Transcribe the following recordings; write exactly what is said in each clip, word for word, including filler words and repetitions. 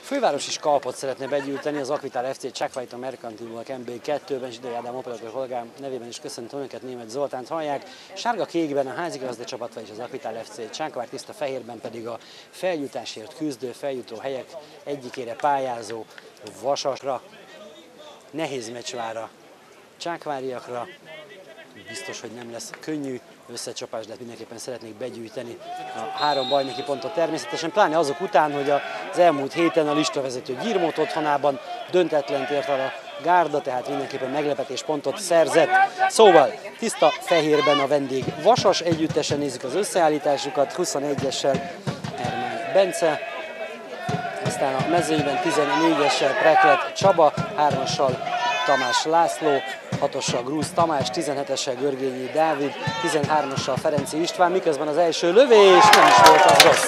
Főváros is kalpot szeretne begyűjteni az Akvitál ef cé Csákvájt a Merkantilból em bé kettőben, és Idei Ádám operatőr kollégám nevében is köszöntöm önöket, Németh Zoltánt hallják. Sárga-kékben a házigazda csapata és az Akvitál ef cé Csákvár, tiszta fehérben pedig a feljutásért küzdő, feljutó helyek egyikére pályázó Vasasra. Nehéz meccs vár a csákváriakra, biztos, hogy nem lesz könnyű összecsapás, de hát mindenképpen szeretnék begyűjteni a három bajnoki pontot természetesen, pláne azok után, hogy az elmúlt héten a listavezető Gyirmót otthonában döntetlent ért el a Gárda, tehát mindenképpen meglepetés pontot szerzett. Szóval tiszta fehérben a vendég Vasas, együttesen nézzük az összeállításukat, huszonegyessel Ermán Bence, aztán a mezőnyben tizennégyessel Preklet Csaba, hármassal Tamás László, hatossal Grúz Tamás, tizenhetessel Görgényi Dávid, tizenhármassal Ferenci István, miközben az első lövés nem is volt az rossz.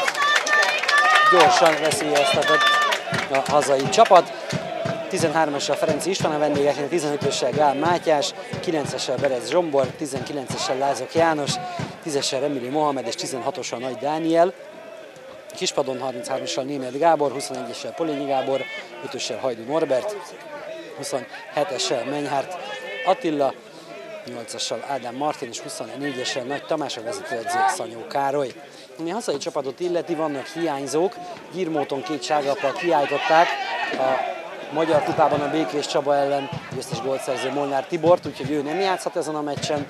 Gyorsan veszélyeztetett a hazai csapat. tizenhármassal Ferenci István a vendégeknek, tizenötössel Gál Mátyás, kilencessel Berez Zsombor, tizenkilencessel Lázak János, tízessel Remili Mohamed és tizenhatossal Nagy Dániel. Kispadon harmincháromassal Németh Gábor, huszonegyessel Polényi Gábor, ötössel Hajdú Norbert, huszonhetessel Menyhárt Attila, nyolcassal Ádám Martin és huszonnégyessel Nagy Tamás, a vezetőedző Szanyó Károly. Ami a hazai csapatot illeti, vannak hiányzók, Gyirmóton két sárgalappal kiállították a Magyar Kupában a Békés Csaba ellen győztes gólszerző Molnár Tibort, úgyhogy ő nem játszhat ezen a meccsen,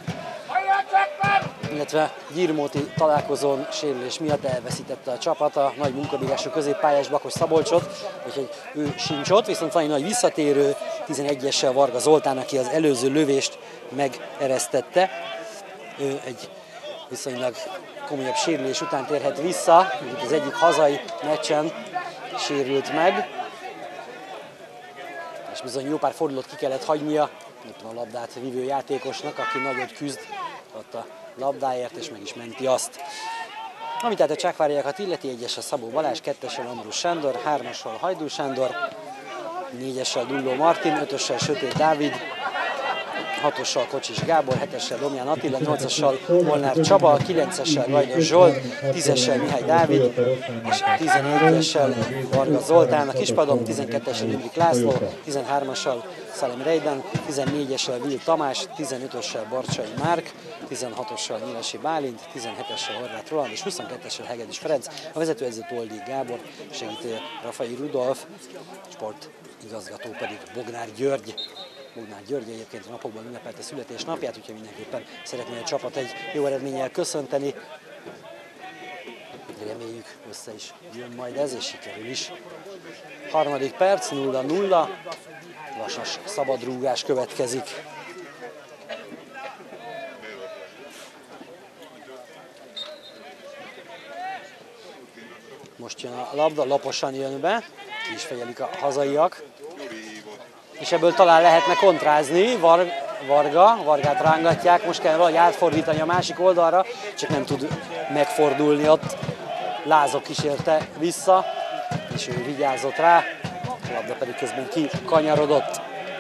illetve Gyirmóti találkozón sérülés miatt elveszítette a csapat a nagy munkabírású középpályás Bakos Szabolcsot, úgyhogy ő sincs ott, viszont van egy nagy visszatérő, tizenegyessel Varga Zoltán, aki az előző lövést megeresztette. Ő egy viszonylag komolyabb sérülés után térhet vissza, itt az egyik hazai meccsen sérült meg, és bizony jó pár fordulót ki kellett hagynia a labdát vívő játékosnak, aki nagyot küzd ott a labdáért, és meg is menti azt. Ami tehát a csákváriakat illeti, egyessel Szabó Balázs, kettessel Ambrus Sándor, hármassal Hajdú Sándor, négyessel Dulló Martin, ötössel Sötét Dávid, hatossal Kocsis Gábor, hetessel Domján Attila, nyolcassal Molnár Csaba, kilencessel Vajdos Zsolt, tízessel Mihály Dávid, és tizenegyessel Varga Zoltán, a kispadon tizenkettessel Ümrik László, tizenhármassal Szalem Rejden, tizennégyessel Vil Tamás, tizenötössel Barcsai Márk, tizenhatossal Nyilasi Bálint, tizenhetessel Horváth Roland és huszonkettessel Hegedűs Ferenc, a vezetőedző Toldi Gábor, segítő Rafai Rudolf, sportigazgató pedig Bognár György. Bognár György egyébként a napokban ünnepelte születésnapját, úgyhogy mindenképpen szeretné a csapat egy jó eredménnyel köszönteni. Reméljük, össze is jön majd ez, és sikerül is. Harmadik perc, nulla nulla, Vasas szabadrúgás következik. Most jön a labda, laposan jön be, ki is fegyelik a hazaiak. És ebből talán lehetne kontrázni, Var, Varga, Vargát rángatják, most kell valahogy átfordítani a másik oldalra, csak nem tud megfordulni ott. Lázok kísérte vissza, és ő vigyázott rá, a labda pedig közben kikanyarodott.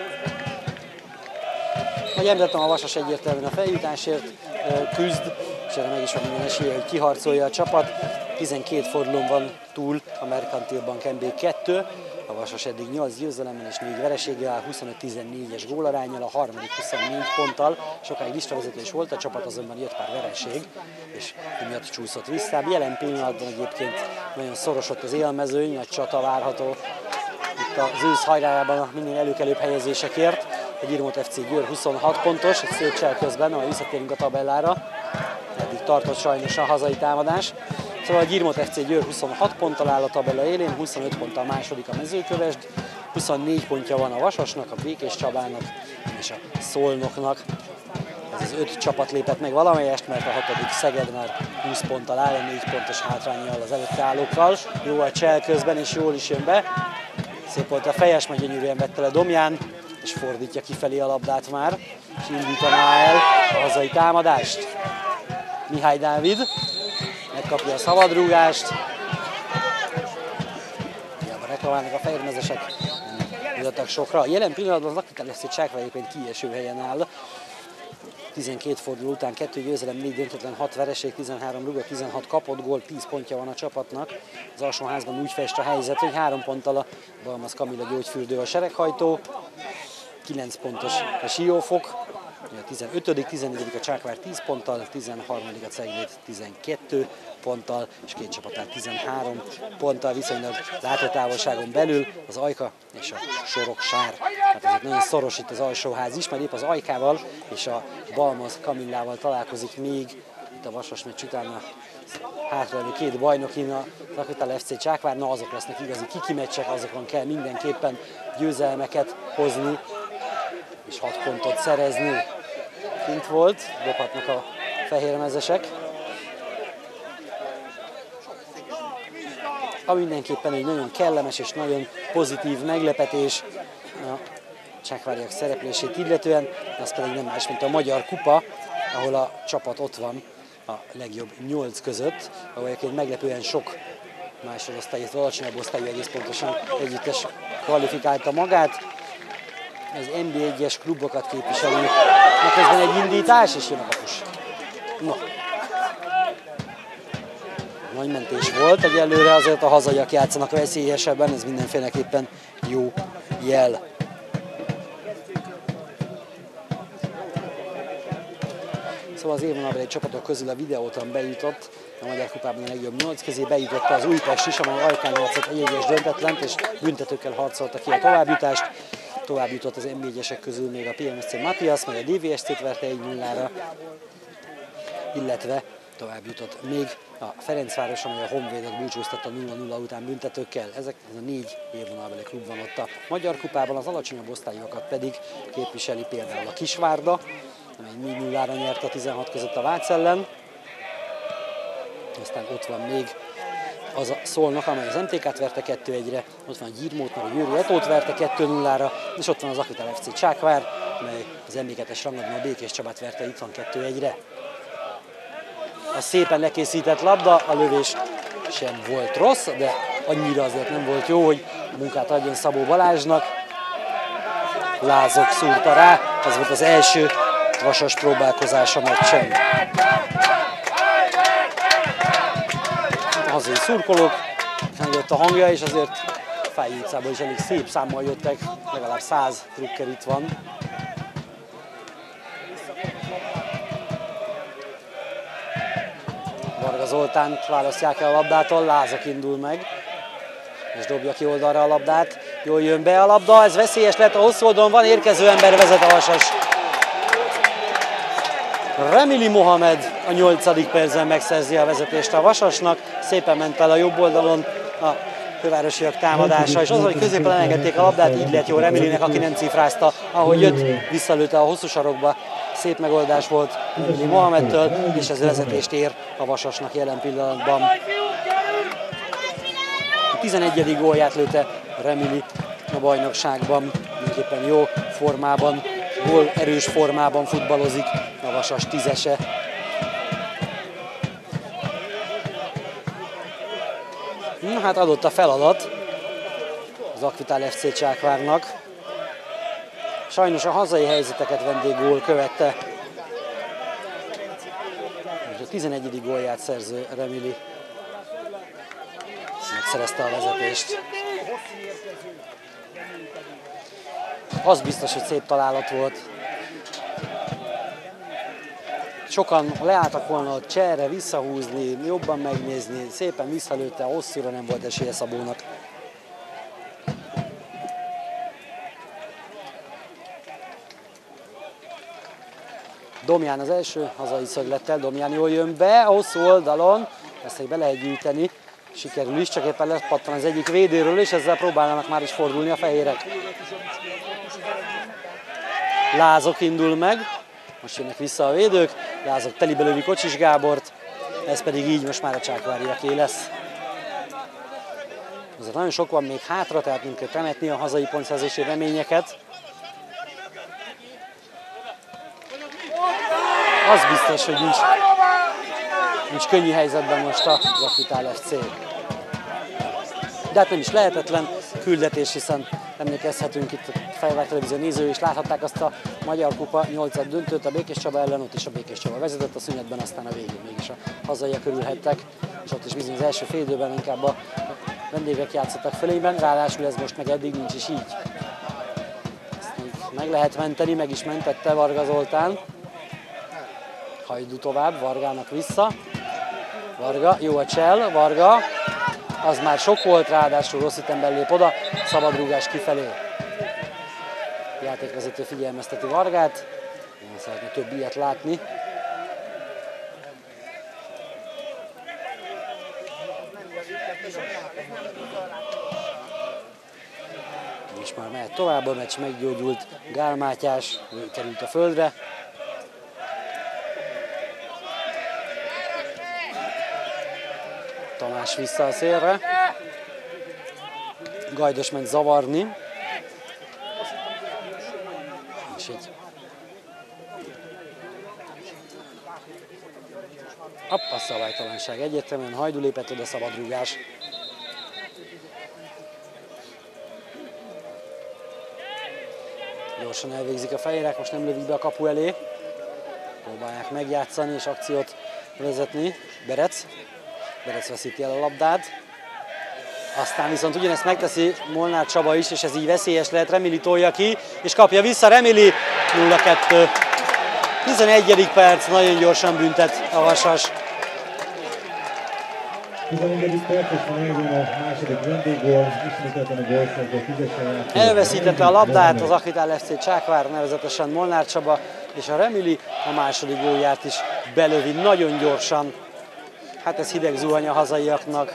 Ahogy említettem, a Vasas egyértelműen a feljutásért küzd, és erre meg is van minden esélye, hogy kiharcolja a csapat. tizenkét fordulón van túl a Merkantil Bank em bé kettő, a Vasas eddig nyolc győzelemmel és négy vereséggel áll, huszonöt tizennégyes gólaránnyal, a harmadik huszonnégy ponttal. Sokáig listavezető is volt a csapat, azonban jött pár vereség, és emiatt csúszott vissza. Jelen pillanatban egyébként nagyon szoros ott az élmezőny, nagy csata várható itt az ősz hajrájában a minél előkelőbb helyezésekért. A Gyirmót ef cé Győr huszonhat pontos, egy szép csel közben, ahogy visszatérünk a tabellára. Eddig tartott sajnos a hazai támadás. Szóval a Gyirmót ef cé Győr huszonhat ponttal áll a tabella élén, huszonöt ponttal második a Mezőkövesd, huszonnégy pontja van a Vasasnak, a Békés Csabának és a Szolnoknak. Ez az öt csapat lépett meg valamelyest, mert a hatodik Szeged már húsz ponttal áll, a négy pontos hátránnyal az előtte állókkal. Jó a csel közben, és jól is jön be. Szép volt a fejes, meg gyönyörűen vette le Domján, és fordítja kifelé a labdát már, és indítaná el a hazai támadást. Mihály Dávid megkapja a szabadrúgást. Hiába reklamálnak a fehérmezesek, nem jöttek sokra. Jelen pillanatban az Akvitál ef cé Csákvály éppen kieső helyen áll. tizenkét forduló után kettő győzelem, négy döntetlen, hat vereség, tizenhárom rúga, tizenhat kapott gól, tíz pontja van a csapatnak. Az alsóházban úgy fest a helyzet, hogy három ponttal a Balmaz Kamilla gyógyfürdő a sereghajtó, kilenc pontos a Siófok, a tizenötödik, tizennegyedik a Csákvár tíz ponttal, tizenharmadik a Cegléd tizenkét ponttal, és két csapatát tizenhárom ponttal, viszonylag látótávolságon belül az Ajka és a Soroksár. Hát ezért nagyon szoros itt az alsóház is, mert épp az Ajkával és a Balmaz Kamillával találkozik még itt a Vasas meccs után a hátralévő két bajnokin, a Rakvitál ef cé Csákvár, na azok lesznek igazi kiki meccsek, azokon kell mindenképpen győzelmeket hozni és hat pontot szerezni. Kint volt, dobhatnak a fehérmezesek. Ami mindenképpen egy nagyon kellemes és nagyon pozitív meglepetés a csákváriak szereplését illetően, az pedig nem más, mint a Magyar Kupa, ahol a csapat ott van a legjobb nyolc között, ahol egyébként meglepően sok másodosztályú, alacsonyabb osztályú egész pontosan együttes kvalifikálta magát. Az en bé egyes klubokat képviseli, mert közben egy indítás, és jön a kapus. No. Nagy mentés volt, egyelőre azért a hazaiak játszanak veszélyesebben, ez mindenféleképpen jó jel. Szóval az évvonalbeli csapatok közül a Videóton bejutott, a Magyar Kupában a legjobb nyolc közé bejutott az Újpest is, amely Ajkán játszott egy egyes döntetlent, és büntetőkkel harcolta ki a továbbjutást. Tovább jutott az en bé egyesek közül még a pé em es cé Matthias, majd a dé vé es cét verte egy nullára, illetve tovább jutott még a Ferencváros, amely a Honvédot búcsúztatta nulla nulla után büntetőkkel. Ezek ez a négy évvonalbeli klub van ott a Magyar Kupában, az alacsonyabb osztályokat pedig képviseli például a Kisvárda, amely négy nullára nyert a tizenhat között a Vác ellen. Aztán ott van még az a Szolnok, amely az em té ká-t verte kettő egyre, ott van a Gyirmót, mert a Győri Etót verte kettő nullára, és ott van az Akvitál ef cé Csákvár, amely az em bé kettes rangadón a Békés Csabát verte itthon kettő egyre. A szépen lekészített labda, a lövés sem volt rossz, de annyira azért nem volt jó, hogy munkát adjon Szabó Balázsnak. Lázok szúrta rá, ez volt az első Vasas próbálkozása meccsen. A hazai szurkolók, jött a hangja, és azért Fáji utcából is elég szép számmal jöttek, legalább száz trukker itt van. Varga Zoltánt választják el a labdától, Lázak indul meg, és dobja ki oldalra a labdát. Jól jön be a labda, ez veszélyes lett, a hosszú oldalon van, érkező ember vezet a Vasas. Remili Mohamed a nyolcadik percben megszerzi a vezetést a Vasasnak, szépen ment el a jobb oldalon a fővárosiak támadása, és az, hogy középen elengedték a labdát, így lett jó Remilinek, aki nem cifrázta, ahogy jött, visszalőtte a hosszú sarokba. Szép megoldás volt Remili Mohamedtől, és ez vezetést ér a Vasasnak jelen pillanatban. A tizenegyedik gólját lőtte Remili a bajnokságban, mindenképpen jó formában, gól erős formában futballozik a Vasas tízese. Na hát adott a feladat az Akvitál ef cé Csákvárnak. Sajnos a hazai helyzeteket vendéggól követte. A tizenegyedik gólját szerző Remili megszerezte a vezetést. Az biztos, hogy szép találat volt. Sokan leálltak volna a cserre, visszahúzni, jobban megnézni, szépen visszalőtte, hosszúra nem volt esélye Szabónak. Domján az első hazai szöglettel, Domján jól jön be, a hosszú oldalon, ezt még be lehet gyűjteni, sikerül is, csak éppen lepattan az egyik védőről, és ezzel próbálnak már is fordulni a fehérek. Lázok indul meg, most jönnek vissza a védők, Lázok telibe lövi Kocsis Gábort, ez pedig így most már a csákváriaké lesz. Azért nagyon sok van még hátra, tehát nem kell temetni a hazai pontszerzési reményeket. Az biztos, hogy nincs, nincs könnyű helyzetben most az Akvitál ef cé. De hát nem is lehetetlen küldetés, hiszen emlékezhetünk itt a Fehérvár Televízió nézői is láthatták azt a Magyar Kupa nyolcad döntőt a Békés Csaba ellen, ott is a Békés Csaba vezetett a szünetben, aztán a végén mégis a hazaiak örülhettek, és ott is bizony az első fél időben inkább a vendégek játszottak fölényben, ráadásul ez most meg eddig nincs is így. Ezt még meg lehet menteni, meg is mentette Varga Zoltán. Hajdú tovább, Vargának vissza. Varga, jó a csel, Varga. Az már sok volt, ráadásul rossz ütemben lép oda, szabadrúgás kifelé. Játékvezető figyelmezteti Vargát, nem szeretne több ilyet látni. És már mehet tovább, a meccs meggyógyult, Gál Mátyás került a földre. Tamás vissza a szélre. Gajdos ment zavarni. És így. Hopp, a szabálytalanság egyértelműen, Hajdú lépett oda, szabadrúgás. Gyorsan elvégzik a fehérek, most nem lövik be a kapu elé. Próbálják megjátszani és akciót vezetni. Berec. Berec veszíti el a labdát. Aztán viszont ugyanezt megteszi Molnár Csaba is, és ez így veszélyes lehet. Remili tolja ki, és kapja vissza Remili. nulla kettő. tizenegyedik perc, nagyon gyorsan büntet a Vasas. tizenegyedik perc, és van elvon a második vendéggól, ismételten a gólszerző fizessen. Elveszítette a labdát az Akvitál ef cé Csákvár, nevezetesen Molnár Csaba, és a Remili a második gólját is belövi nagyon gyorsan. Hát ez hideg zuhany a hazaiaknak.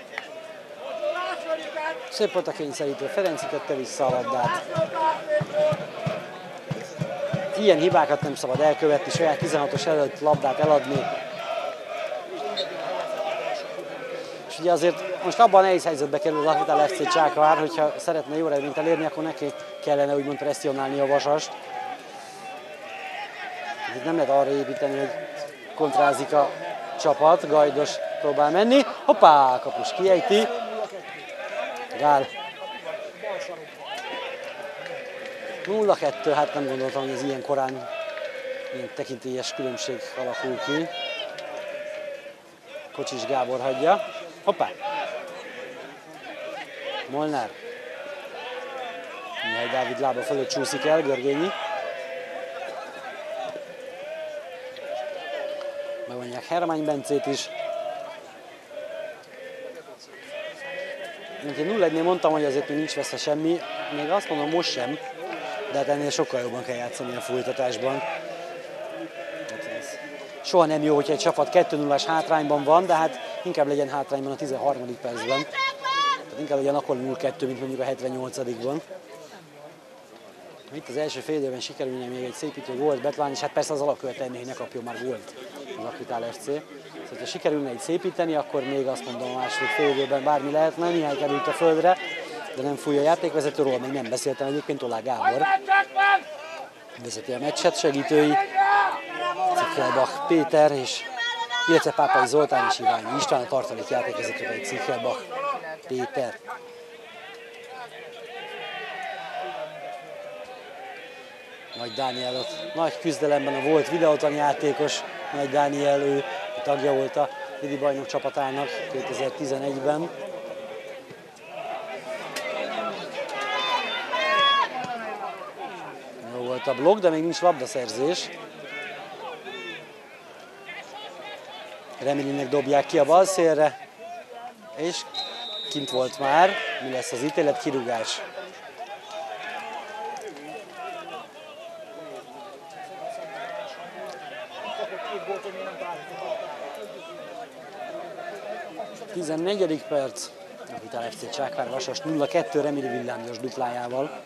Szép volt a kényszerítő, Ferenci tette vissza a labdát. Ilyen hibákat nem szabad elkövetni, saját tizenhatos előtt labdát eladni. És ugye azért most abban nehéz helyzetbe kerül az Akvitál ef cé Csákvár, hogyha szeretne jó eredményt elérni, akkor neki kellene úgymond presszionálni a Vasast. Itt nem lehet arra építeni, hogy kontrázik a csapat, Gajdos próbál menni. Hoppá, kapus kiejti. Gál. nulla kettő, hát nem gondoltam, hogy ez ilyen korán ilyen tekintélyes különbség alakul ki. Kocsis Gábor hagyja. Hoppá. Molnár. Mihály Dávid lába fölött csúszik el, Görgényi. Megvonják Hermány Bencét is. Én nulla egynél mondtam, hogy azért még nincs veszve semmi, még azt mondom most sem, de hát ennél sokkal jobban kell játszani a folytatásban. Soha nem jó, hogyha egy csapat kettő nullás hátrányban van, de hát inkább legyen hátrányban a tizenharmadik percben. Tehát inkább legyen akkor nulla kettő, mint mondjuk a hetvennyolcadikban. Itt az első fél időben sikerülne még egy szépítő gólt betalálni, és hát persze az alapkövetelmény, hogy ne kapjon már gólt az Akvitál ef cé. Szóval, ha sikerülne egy szépíteni, akkor még azt mondom a második fél időben bármi lehetne, Mihály került a földre, de nem fúj a játékvezetőről, még nem beszéltem egyébként, Olá Gábor. Vezeti a meccset, segítői Cikkelbach Péter, és illetve Pápai Zoltán és Iványi István, a tartalék játékvezető egy Cikkelbach Péter. Nagy Dániel ott nagy küzdelemben a volt videótani játékos, Nagy Dániel, ő tagja volt a Vidi bajnok csapatának kétezer-tizenegyben. Jó volt a blokk, de még nincs labdaszerzés. Remilinek dobják ki a bal szélre, és kint volt már, mi lesz az ítélet, kirúgás. tizennegyedik perc, Akvitál ef cé Csákvár Vasas nulla kettő, Remili villámgyors duplájával.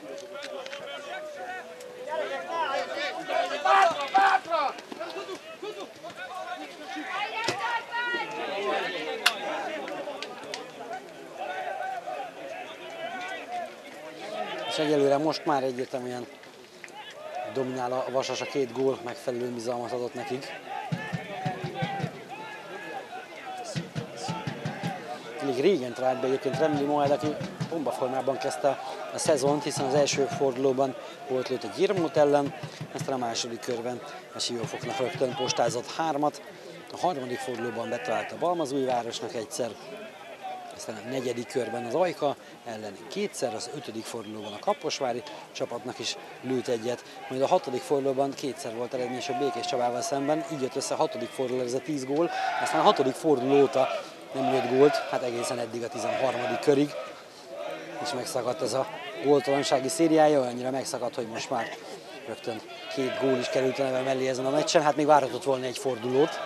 És egyelőre most már egyértelműen dominál a Vasas, a két gól megfelelő bizalmat adott nekik. elég régen talált be egyébként Remli Mohamed, aki bombaformában kezdte a szezont, hiszen az első fordulóban volt lőtt egy Irmót ellen, aztán a második körben a Siófoknak rögtön postázott hármat, a harmadik fordulóban betalált a Balmazújvárosnak egyszer, aztán a negyedik körben az Ajka ellen kétszer, az ötödik fordulóban a Kaposvári csapatnak is lőtt egyet, majd a hatodik fordulóban kétszer volt eredményes a Békés Csabával szemben, így jött össze a hatodik forduló, ez a tíz gól, aztán a hatodik forduló óta nem lőtt gólt, hát egészen eddig a tizenharmadik körig, és megszakadt ez a góltalansági szériája, olyannyira megszakadt, hogy most már rögtön két gól is került a neve mellé ezen a meccsen, hát még várhatott volna egy fordulót.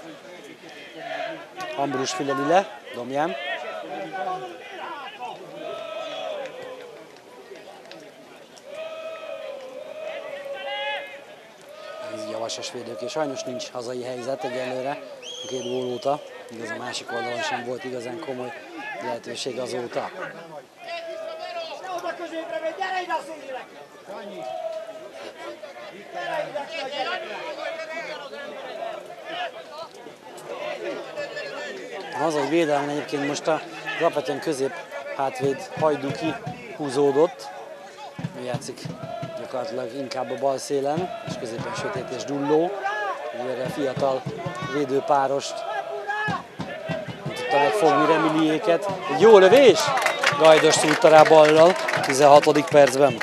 Ambrus Filemile, Domján. Ez így a vasas védők, és sajnos nincs hazai helyzet egyelőre a két gól óta, igaz a másik oldalon sem volt igazán komoly lehetőség azóta. A hazai védelmen egyébként most a alapvetően közép hátvéd Hajduki húzódott. Ő játszik gyakorlatilag inkább a bal szélen, és középen Sötét és Dulló. Erre fiatal védőpárost nem tudta megfogni Remiliéket. Egy jó lövés! Gajdos szúrta rá ballal tizenhatodik percben.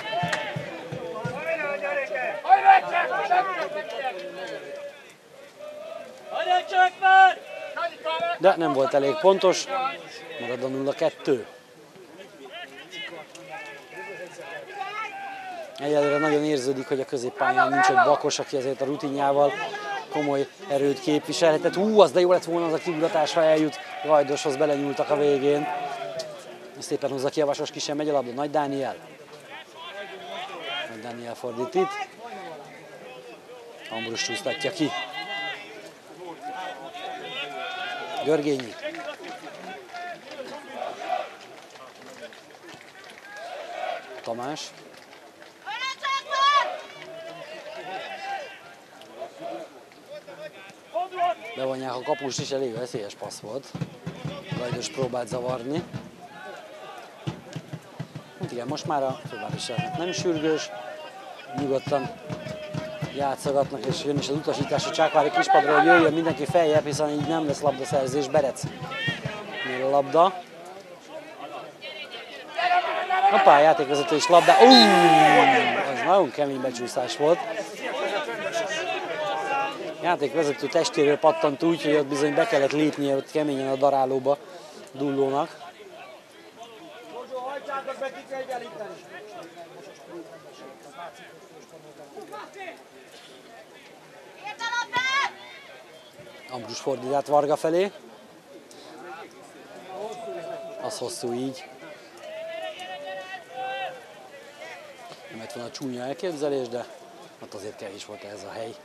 De nem volt elég pontos, marad a nulla kettő. Egyelőre nagyon érződik, hogy a középpályán nincs ott Bakos, aki azért a rutinjával komoly erőt képviselhetett. Hú, az de jó lett volna az a kiugratás, ha eljut Gajdoshoz, belenyúltak a végén. Szépen hozza ki a Vasas, ki sem megy a labda. Nagy Dániel. Nagy Dániel fordít itt. Ambrus csúsztatja ki. Görgényi. Tamás. Bevonják a kapust is, elég veszélyes passz volt. Gajdos próbált zavarni. Hát igen, most már a fővárosnak nem sürgős, nyugodtan játszogatnak, és jön is az utasítás a Csákvári kispadról, hogy jöjjön mindenki feljebb, hiszen így nem lesz labdaszerzés. Berec mér a labda. Hoppá, játékvezető is labda. Uuuuh, az nagyon kemény becsúszás volt. Játékvezető testéről pattant úgy, hogy ott bizony be kellett lépnie ott keményen a darálóba Dullónak. Ambrus fordít át Varga felé. Az hosszú így. Nem lett volna csúnya elképzelés, de hát azért kevés volt ez a hely.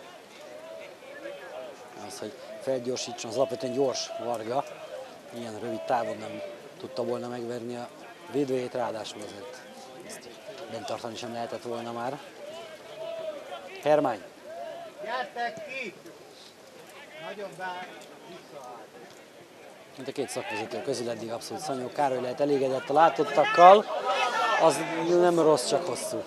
Az, hogy felgyorsítson, az alapvetően gyors Varga. Ilyen rövid távon nem tudta volna megverni a védőjét, ráadásul azért ezt bent tartani sem lehetett volna már. Hermány. Gyertek ki! Nagyon bár visszaállt. Mint a két szakvezető közül eddig abszolút Szanyó Károly lehet elégedett a látottakkal. Az nem rossz, csak hosszú.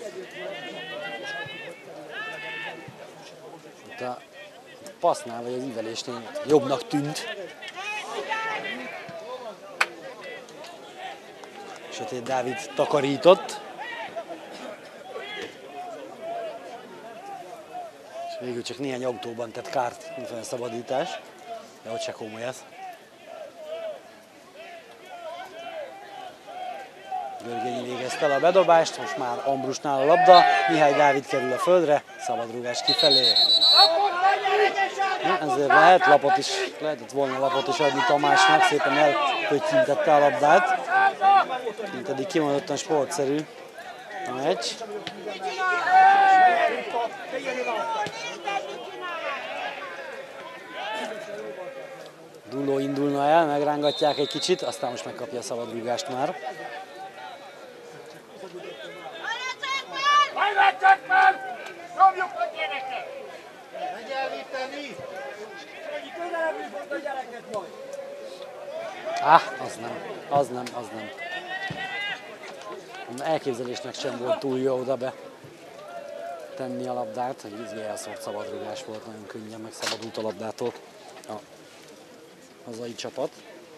Itt a passznál vagy az ívelésnél jobbnak tűnt. Sötét Dávid takarított. És végül csak néhány autóban tett kárt, mint felszabadítás. De ott se komoly ez. Görgényi végezte el a bedobást, most már Ambrusnál a labda. Mihály Dávid kerül a földre, szabadrúgás kifelé. Ja, ezért lehet lapot is, lehetett volna lapot is adni Tamásnak, szépen elpöttyintette a labdát. Mint eddig kimondottan sportszerű a meccs. Dulló indulna el, megrángatják egy kicsit, aztán most megkapja a szabadrúgást már. Ah, az nem, az nem, az nem. Elképzelésnek sem volt túl jó oda be tenni a labdát, hogy izgi elszórt szabadrugás volt, nagyon könnyen megszabadult a labdától a hazai csapat.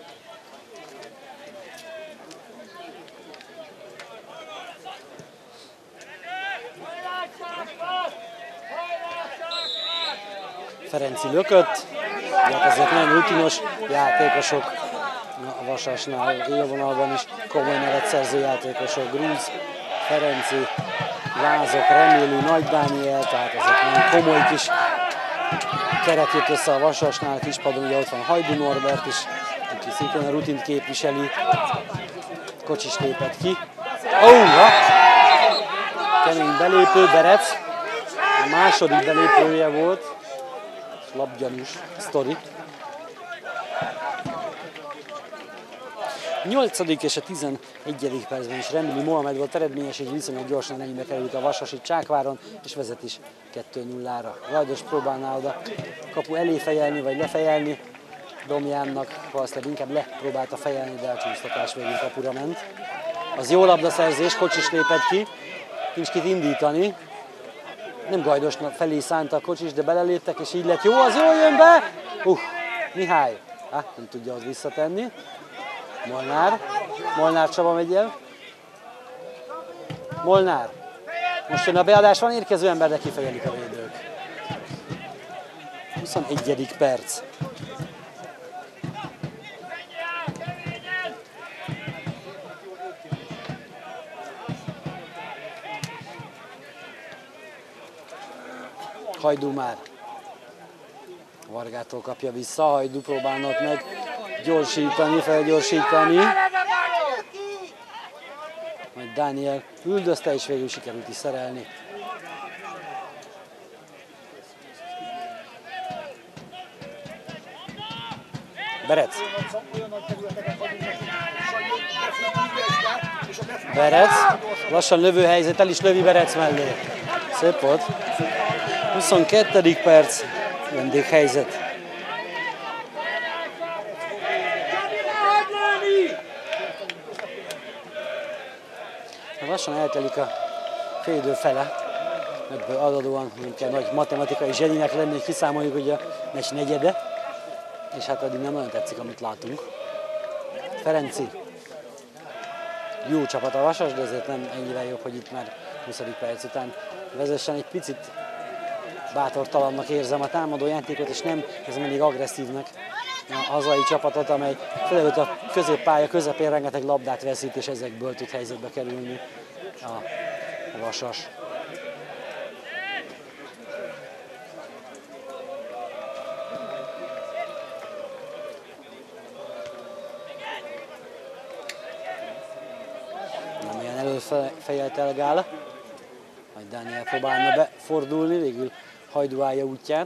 Ferenci lökött, de hát ezek nem rutinos játékosok, a Vasasnál élvonalban is komoly nevet szerző játékosok, Grúz, Ferenci, Lázok, Remélő, Nagy Dániel, tehát ezek nagyon komoly kis keret jött össze a Vasasnál, kispadon ugye ott van Hajdú Norbert is, aki szintén a rutint képviseli, Kocsis lépett ki. Ó, ha! Kemény belépő, Berec, a második belépője volt, labgyanús sztori. nyolcadik és a tizenegyedik percben is Remili Mohamed volt eredményes, így viszonylag gyorsan ennyibe került a Vasasi Csákváron, és vezet is kettő nullára. Gajdos próbálná oda kapu elé fejelni, vagy lefejelni Domjánnak, valószínűleg inkább lepróbálta fejelni, de a csúsztatás végül kapura ment. Az jó labdaszerzés, Kocsis lépett ki, nincs kit indítani. Nem Gajdosnak felé szánta a Kocsis, de beleléptek, és így lett jó, az jól jön be! Uh, Mihály, ah, nem tudja ott visszatenni. Molnár, Molnár Csaba megy el. Molnár, most jön a beadás, van érkező ember, de kifejelik a védők. huszonegyedik perc. Hajdú már. Vargától kapja vissza, Hajdú próbálnak meg gyorsítani, felgyorsítani. Majd Dániel üldözte, és végül sikerült is szerelni. Berec. Berec. Lassan lövő helyzet, el is lövi Berec mellé. Szép volt. huszonkettő perc, vendéghelyzet. Lassan eltelik a félidő fele, ebből adódóan nem kell nagy matematikai zseninek lenni, hogy kiszámoljuk, hogy a meccs negyede, és hát addig nem nagyon tetszik, amit látunk. Ferenci. Jó csapat a Vasas, de azért nem ennyivel jobb, hogy itt már huszadik perc után vezessen. Egy picit bátortalannak érzem a támadó játékot, és nem ez mindig agresszívnek a hazai csapatot, amely felelőtt a középpálya közepén rengeteg labdát veszít, és ezekből tud helyzetbe kerülni a Vasas. Nem olyan előfejelt el Gál, majd Dániel próbálna befordulni, végül Hajdú állja útját.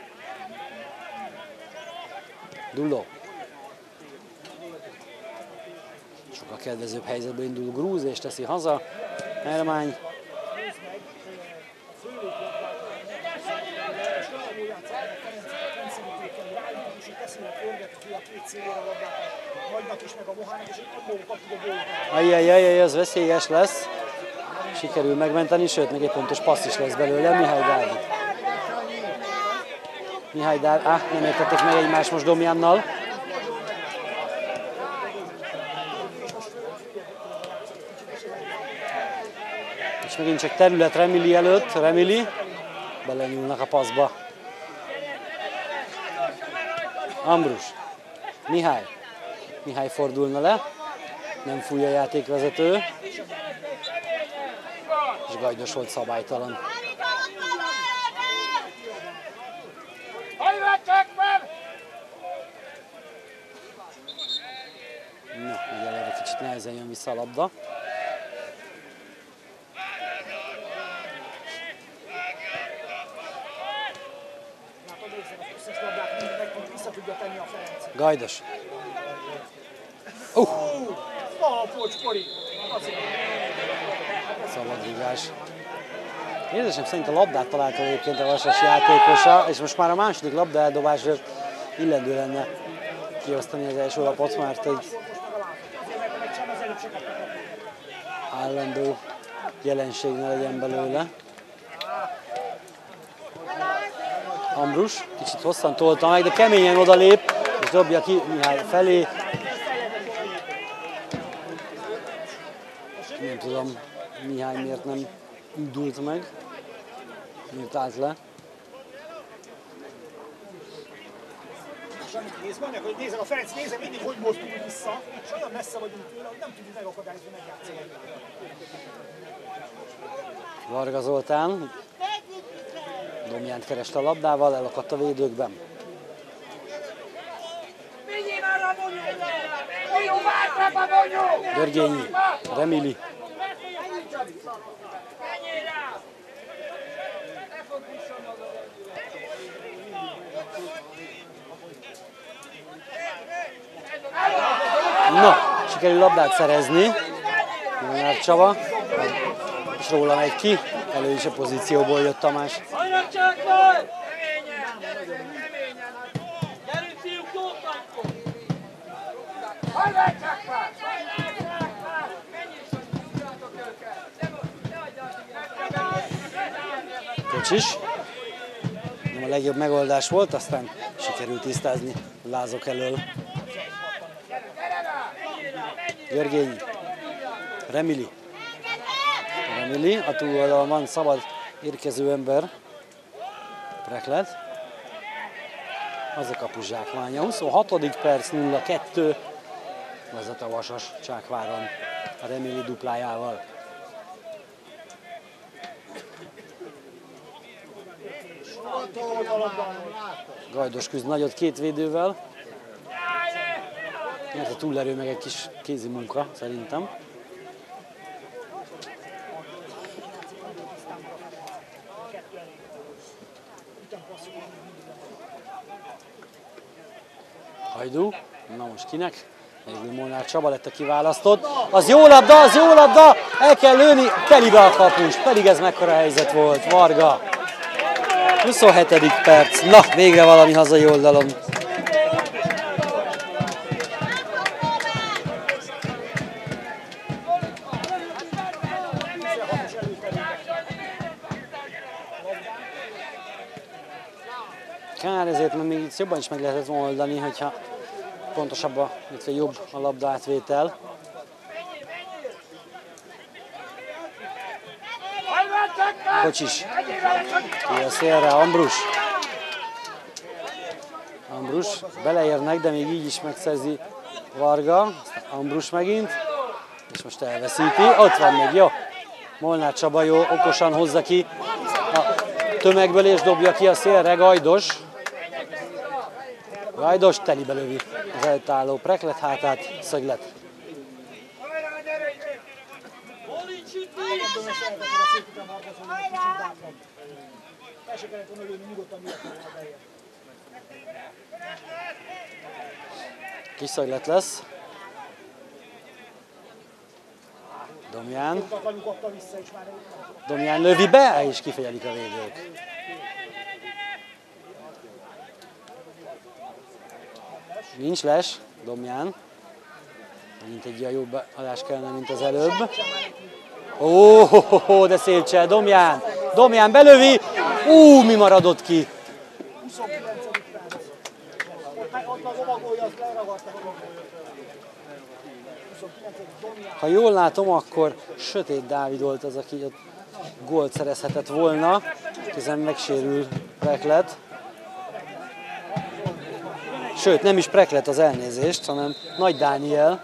Dulló. Sokkal kedvezőbb helyzetből indul Grúz, és teszi haza. Hermány. Ajjajjajjaj, az veszélyes lesz. Sikerül megmenteni, sőt, még egy pontos passz is lesz belőle. Mihály Dávid. Mihály Dávid, ah, nem értették meg egymást most Domjánnal. És megint csak terület Remili előtt, Remili. Belenyúlnak a passzba. Ambrus. Mihály. Mihály fordulna le. Nem fúj a játékvezető. És Gajdos volt szabálytalan. Na, egyelőre kicsit nehezen jön vissza a labda. Gajdos. Uh. Szabadrugás. Érzésem szerint a labdát találta egyébként a Vasas játékosa, és most már a második labda eldobásért illető lenne kiosztani az első lapot, mert egy állandó jelenség ne legyen belőle. Ambrus kicsit hosszan tolta meg, de keményen odalép, és dobja ki Mihály felé. Nem tudom, Mihály miért nem indult meg, miért állt le. És amit néz, mondják, hogy nézem, a Ferenc nézem mindig, hogy mozdul vissza, és olyan messze vagyunk tőle, hogy nem tudjuk megakadályozni, megjátszani. Varga Zoltán Domjánt kereste a labdával, elakadt a védőkben. Görgényi, Remili. Na, sikerül labdát szerezni. Molnár Csaba, és róla megy ki. Elő is a pozícióból jött Tamás. Kocsis. Nem a legjobb megoldás volt, aztán sikerült tisztázni lázok elől. Görgényi. Remili. Remili, a túloldalon van szabad érkező ember. Preklet. Az a kapus zsákmánya. huszonhatodik perc, nulla kettő. Vezet a Vasas Csákváron a Remili duplájával. Gajdos küzd nagyot két védővel. Mert a túlerő meg egy kis kézi munka, szerintem. Hajdú, na most kinek? Végül Molnár Csaba lett a kiválasztott. Az jó labda, az jó labda! El kell lőni, telibe a kapus, pedig ez mekkora helyzet volt, Varga. huszonhetedik perc, na végre valami hazai oldalon. Kár ezért, mert még itt jobban is meg lehetett oldani, hogyha pontosabb, a, illetve jobb a labda átvétel. Kocsis. Ki a szélre, Ambrus. Ambrus, beleérnek, de még így is megszerzi Varga. Ambrus megint, és most elveszíti. Ott van még, jó. Molnár Csaba jó, okosan hozza ki a tömegből, és dobja ki a szélre, Gajdos. Gajdos telibe lövi az eltálló Preklet hátát, Szöglet. Kis Szöglet lesz. Domján. Domján lövi be, és kifegyelik a védők. Nincs les, Domján. Megint egy ilyen jobb adás kellene, mint az előbb. Ó, oh, de szép cseh, Domján. Domján belövi. Ú, mi maradott ki? Ha jól látom, akkor Sötét Dávid volt az, aki ott gólt szerezhetett volna. Közben megsérül Preklet. Sőt, nem is Preklet az elnézést, hanem Nagy Dániel.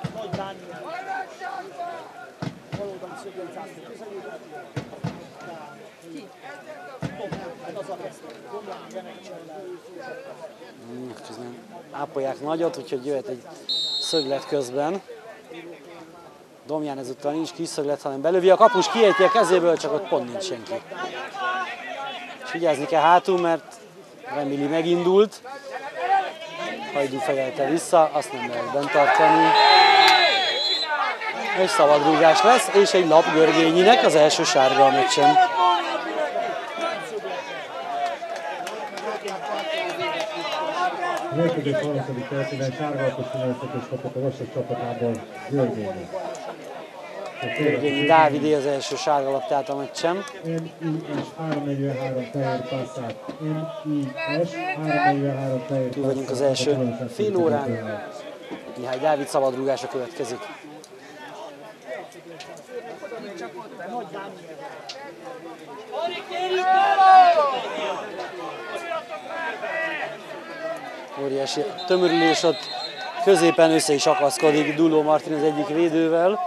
Közben ápolják nagyot, úgyhogy jöhet egy Szöglet közben. Domján ezúttal nincs kis Szöglet, hanem belövi a kapus, kiejti a kezéből, csak ott pont nincs senki. És vigyázni kell hátul, mert Remili megindult. Hajdú fejelte vissza, azt nem lehet bent tartani. Egy szabadrúgás lesz, és egy lap Görgényinek, az első sárga a meccsen. mérkőzés harmincadik percében sárgalapos színeztetést kapott a Vasas csapatából Györgényi. Györgényi Dávidé az első sárgalap, tehát a meccsem. em i es háromszáznegyvenhárom fehér passzát. em i es háromszáznegyvenhárom fehér passzát. Túl vagyunk az első fél órán. Mihály Dávid szabadrúgása következik. Óriási tömörülés ott, középen össze is akaszkodik Duló Martin az egyik védővel.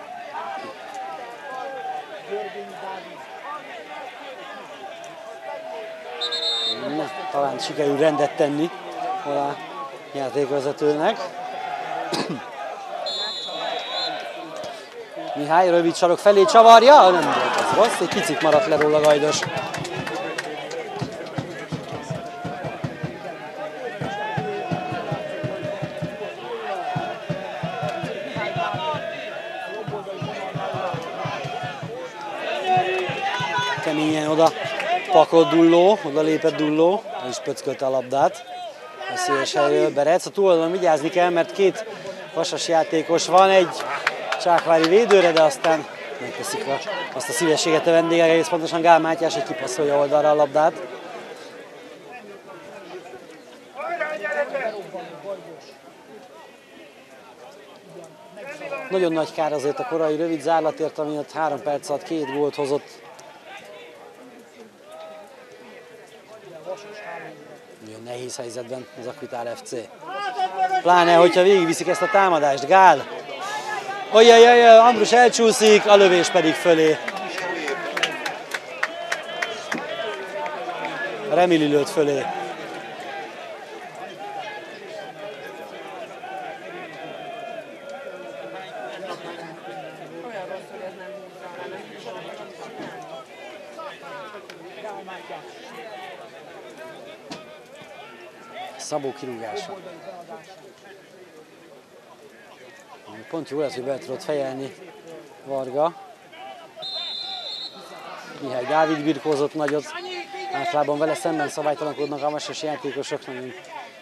Na, talán sikerül rendet tenni a játékvezetőnek. Mihály rövid sarok felé csavarja, nem volt az rossz, egy picit maradt le róla Gajdos. Keményen oda pakolt Dulló, oda lépett Dulló, és pöckölte a labdát. A széles helyről Berec. A túloldalon vigyázni kell, mert két Vasas játékos van, egy csákvári védőre, de aztán megteszik a, azt a szívességet a vendégek, egész pontosan Gál Mátyás, hogy kipasszolja oldalra a labdát. Nagyon nagy kár azért a korai rövid zárlatért, ami ott három perc alatt két gólt hozott. Nagyon nehéz helyzetben az Akvitál ef cé. Pláne, hogyha végigviszik ezt a támadást. Gál. Ojjajjaj, Ambrus elcsúszik, a lövés pedig fölé. Remili lőtt fölé. Szabó kirúgása. Pont jó lesz, hogy be tudott fejelni Varga. Mihály Dávid birkózott nagyot. Általában vele szemben szabálytalankodnak a vasas játékosok. Nagyon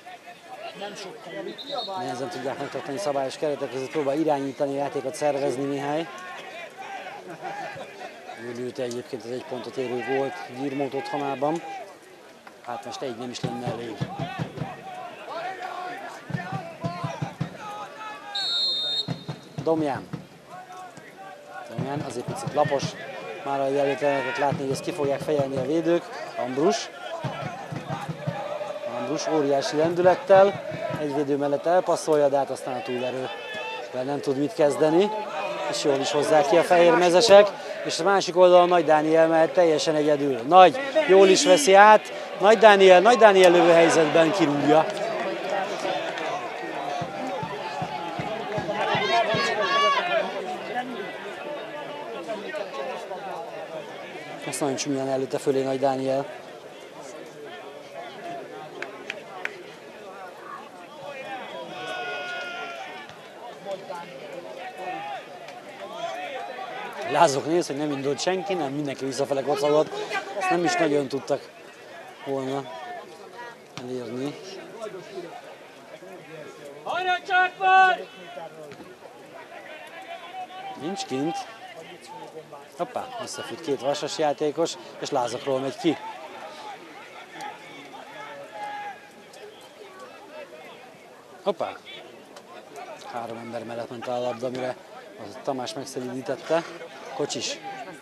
nehezen tudják megtartani szabályos keretek között, próbál irányítani a játékot, szervezni Mihály. Ő lőtte egyébként az egy pontot érő gólt Gyirmót otthonában. Hát most egy nem is lenne elég. Domján. Domján azért picit lapos. Már a jelöltelenek látni, hogy ezt ki fogják fejelni a védők. Ambrus. Ambrus óriási lendülettel. Egy védő mellett elpasszolja, de hát aztán a túlerővel nem tud mit kezdeni. És jól is hozzák ki a fehérmezesek. És a másik oldalon Nagy Dániel mehet teljesen egyedül. Nagy jól is veszi át. Nagy Dániel, Nagy Dániel lövő helyzetben kirúgja. Azt nagyon csúnyán előtte fölé Nagy Dániel. Lázok néz, hogy nem indult senki, nem mindenki visszafele kocogott. Ezt nem is nagyon tudtak volna elérni. Nincs kint. Hoppá, összefut két vasas játékos, és Lázakról megy ki. Hoppá. Három ember mellett ment a labda, amire az Tamás megszelídítette. Kocsis.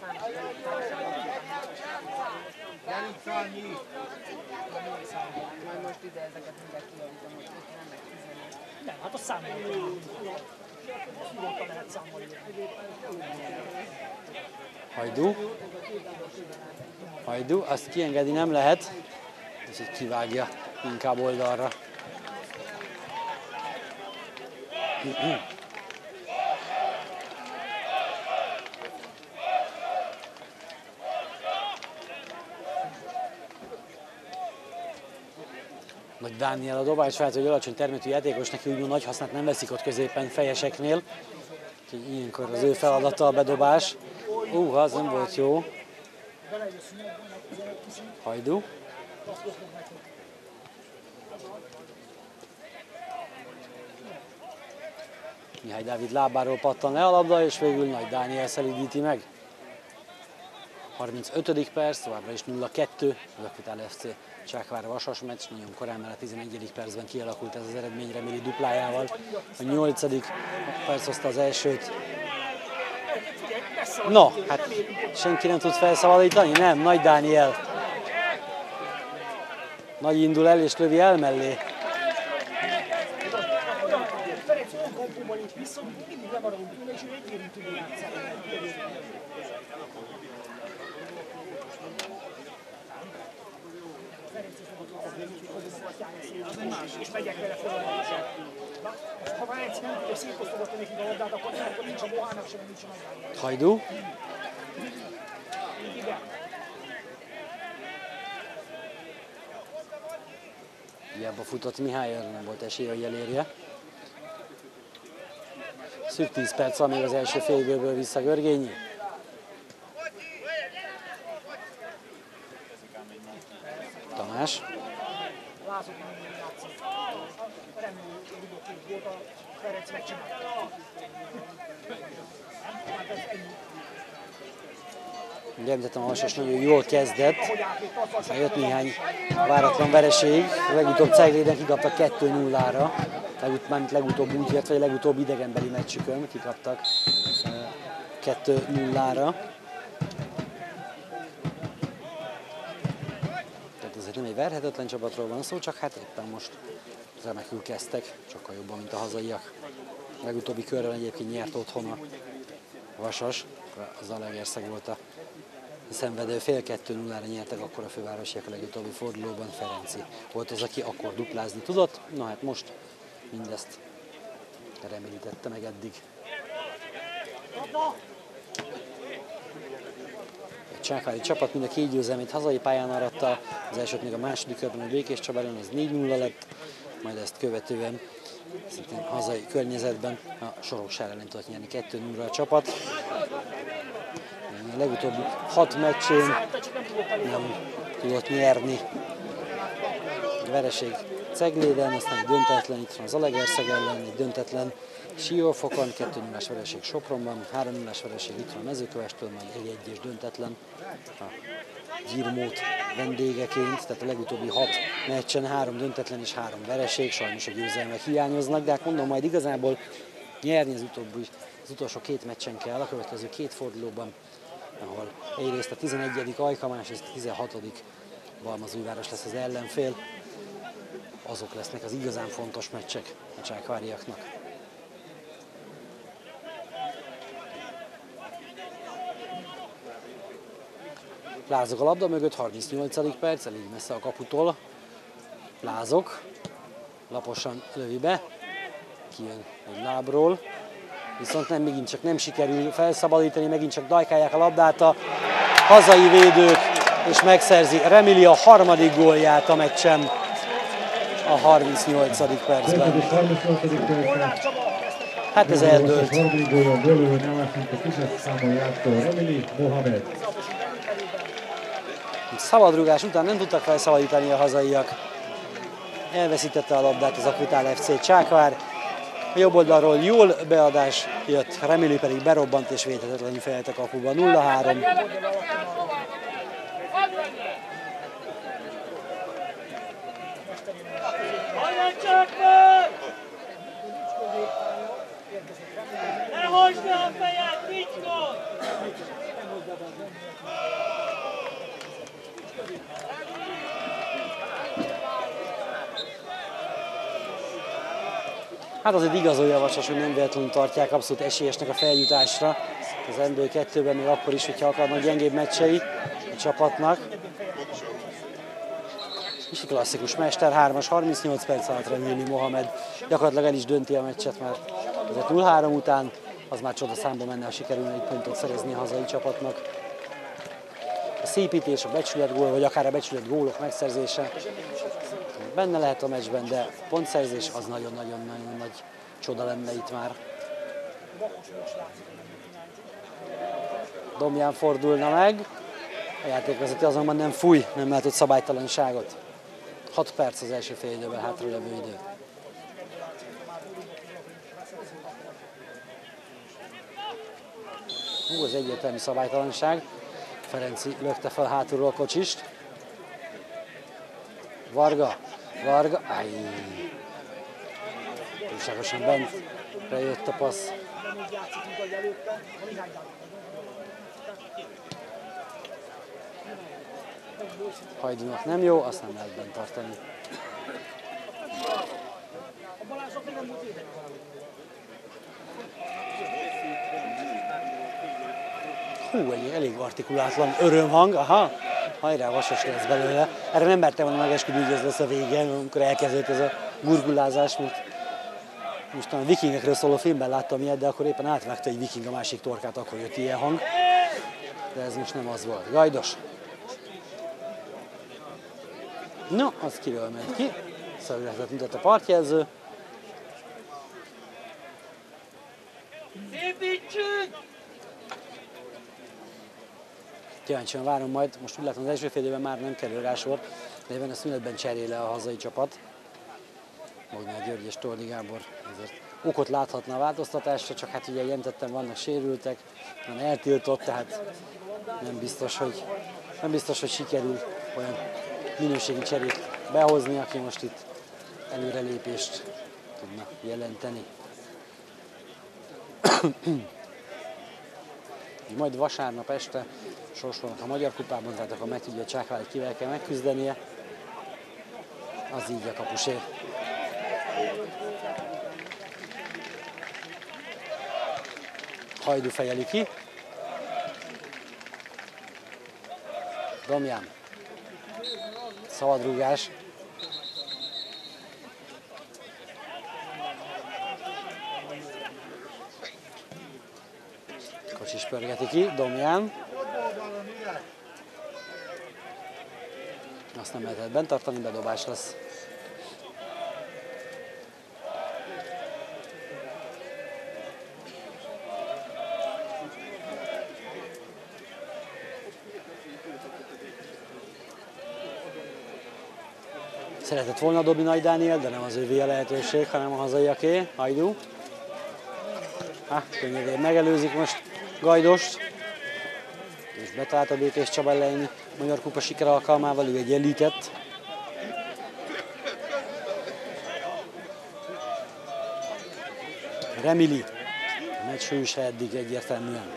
Nem, hát a számolni. Lehet számolni. Hajdú. Hajdú, azt kiengedni nem lehet, és így kivágja inkább oldalra. Nagy Dániel a dobás vált, hogy alacsony termetű játékos, neki úgymond nagy hasznát nem veszik ott középen fejeseknél. Úgyhogy ilyenkor az ő feladata a bedobás. Ú, az nem volt jó. Hajdú. Mihály Dávid lábáról pattan le a labda, és végül Nagy Dániel szelídíti meg. harmincötödik perc, továbbra is nulla kettő, az Akvitál ef cé Csákvár-Vasas meccs, nagyon korán, mert a tizenegyedik percben kialakult ez az eredmény Remili duplájával. A nyolcadik perc hozta az elsőt. No, hát senki nem tud felszabadítani? Nem, Nagy Dániel. Nagy indul el és lövi el mellé. Ferenc olyan kampóban lép vissza, hogy mindig lemaradunk tőle, és ő egy érintőből játszál. És megyek vele folyamatosan. Ha Ferenc nem tudja szétosztogatni nekik a labdát, akkor nincs a Bohának sem, nincs a Nagy. Hajdú. Hiába futott Mihály, nem volt esélye, hogy elérje. Szűk tíz perc van még az első fél időből vissza Görgényi. Tamás. Ugye említettem, a Vasas nagyon jól kezdett, jött néhány váratlan vereség, legutóbb Cegléden kikaptak kettő nullára, mármint legutóbb úgy ért, vagy legutóbb idegenbeli meccsükön kikaptak kettő nullára. Tehát ezért nem egy verhetetlen csapatról van szó, csak hát éppen most remekül kezdtek, sokkal jobban, mint a hazaiak. A legutóbbi körrel egyébként nyert otthon a Vasas, a Zalaegerszeg volt a szenvedő, fél kettő nullára nyertek akkor a fővárosiak a legutóbbi fordulóban. Ferenci volt az, aki akkor duplázni tudott, na hát most mindezt remélítette meg eddig. A csákvári csapat mind a két győzelmét hazai pályán aratta, az elsőt még a második körben a Békés Csabában, az négy nulla lett, majd ezt követően szintén hazai környezetben a Soroksár ellen tudott nyerni kettő nulla a csapat. A legutóbbi hat meccsén nem tudott nyerni. A vereség Cegléden, aztán egy döntetlen itt van az Zalaegerszeg ellen, egy döntetlen Siófokon, kettő nullás vereség Sopronban, három nullás vereség itt van a Mezőkövestől, majd egy egyes döntetlen a Gyirmót vendégeként, tehát a legutóbbi hat meccsen három döntetlen és három vereség, sajnos a győzelmek hiányoznak, de hát mondom, majd igazából nyerni az, utóbbi, az utolsó két meccsen kell, a következő két fordulóban, ahol egyrészt a tizenegyedik Ajka, másrészt a tizenhatodik Balmazújváros lesz az ellenfél. Azok lesznek az igazán fontos meccsek a csákváriaknak. Lázok a labda mögött, harmincnyolcadik perc, elég messze a kaputól. Lázok, laposan lövi be, kijön egy lábról, viszont nem, megint csak nem sikerül felszabadítani, megint csak dajkálják a labdát a hazai védők, és megszerzi Remili a harmadik gólját a meccsen a harmincnyolcadik percben. Hát ez eldőlt. Szabadrugás után nem tudtak felszabadítani a hazaiak. Elveszítette a labdát az Akvitál ef cé Csákvár. A jobb oldalról jól beadás jött, Remili pedig berobbant és védhetetlenül fejelt a kapuba. nulla három. Ne hozd le a fejed, Picskó! Hát azért igazolja a Vasas, hogy nem véletlenül tartják abszolút esélyesnek a feljutásra. Az en bé kettőben még akkor is, hogyha akarnak gyengébb meccsei a csapatnak. És egy klasszikus mester, hármas, harmincnyolc perc alatt Remili Mohamed gyakorlatilag el is dönti a meccset, mert azért nulla három után az már csoda számba menne, ha sikerülne egy pontot szerezni a hazai csapatnak. A szépítés, a becsületgól, vagy akár a becsületgólok megszerzése benne lehet a meccsben, de a pontszerzés az nagyon-nagyon-nagyon nagy csoda lenne itt már. Domján fordulna meg, a játékvezető azonban nem fúj, nem látott szabálytalanságot. hat perc az első fél időben hátralevő idő. Hú, az egyértelmű szabálytalanság. Ferenci lökte fel hátulról a kocsist. Varga, Varga, áj. Túlságosan bent bejött a passz. Hajdúnak nem jó, azt nem lehet bent tartani. Hú, egy elég artikulátlan örömhang, aha, hajrá, Vasas lesz belőle. Erre nem mertem volna megesküdni, hogy ez lesz a vége, amikor elkezdődött ez a gurgulázás, mint most a vikingekről szóló filmben láttam ilyet, de akkor éppen átvágta egy viking a másik torkát, akkor jött ilyen hang. De ez most nem az volt. Gajdos. No, az kiről ment ki. Szögletet mutat a partjelző. Építsünk! Kíváncsian várom majd, most úgy látom az első fél időben már nem kerül rá sor, de ebben a szünetben cserél le a hazai csapat. Bognár György és Tordi Gábor ezért okot láthatna a változtatásra, csak hát ugye jelentettem, vannak sérültek, van eltiltott, tehát nem biztos, hogy, nem biztos, hogy sikerül olyan minőségi cserét behozni, aki most itt előrelépést tudna jelenteni. Majd vasárnap este sorsolnak a Magyar Kupában, tehát akkor meg tudja Csákváry, kivel kell megküzdenie. Az így a kapusé. Hajdú fejeli ki. Domján. Szabadrúgás. Kocsis pörgeti ki, Domján. Azt nem lehetett bent tartani, bedobás lesz. Szeretett volna dobni Nagy Dániel, de nem az ővé a lehetőség, hanem a hazaiaké. Hajdú. Há, könnyedén megelőzik most Gajdost. És betalált a Békés Csaba elleni Magyar Kupa siker alkalmával, ő egyenlített. Remili. A meccs hőse eddig egyértelműen.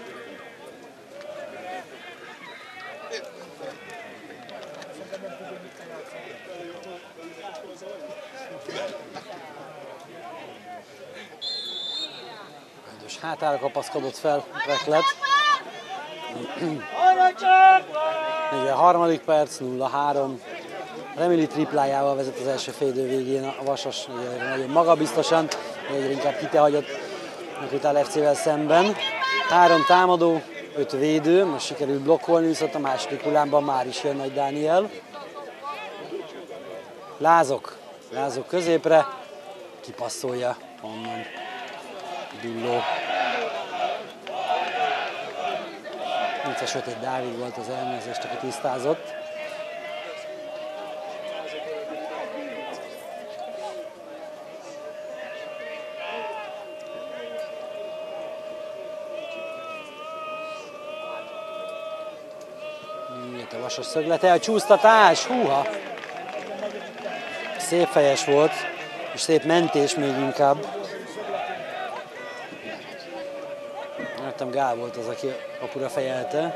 Gajdos hátára kapaszkodott fel Reklet. negyvenharmadik perc, nulla három. Remili triplájával vezet az első fél idő végén a Vasas, nagyon magabiztosan, egyre inkább kitehagyott a Kutál ef cé-vel szemben. Három támadó, öt védő, most sikerült blokkolni, viszont a második hullámban már is jön Nagy Dániel. Lázok, Lázok középre, kipasszolja onnan Dulló. Nincs a Sötét Dávid volt az elnézést, aki tisztázott. Jött a Vasas szöglete, a csúsztatás, húha! Szép fejes volt, és szép mentés még inkább. Láttam, Gál volt az, aki kapura fejelte.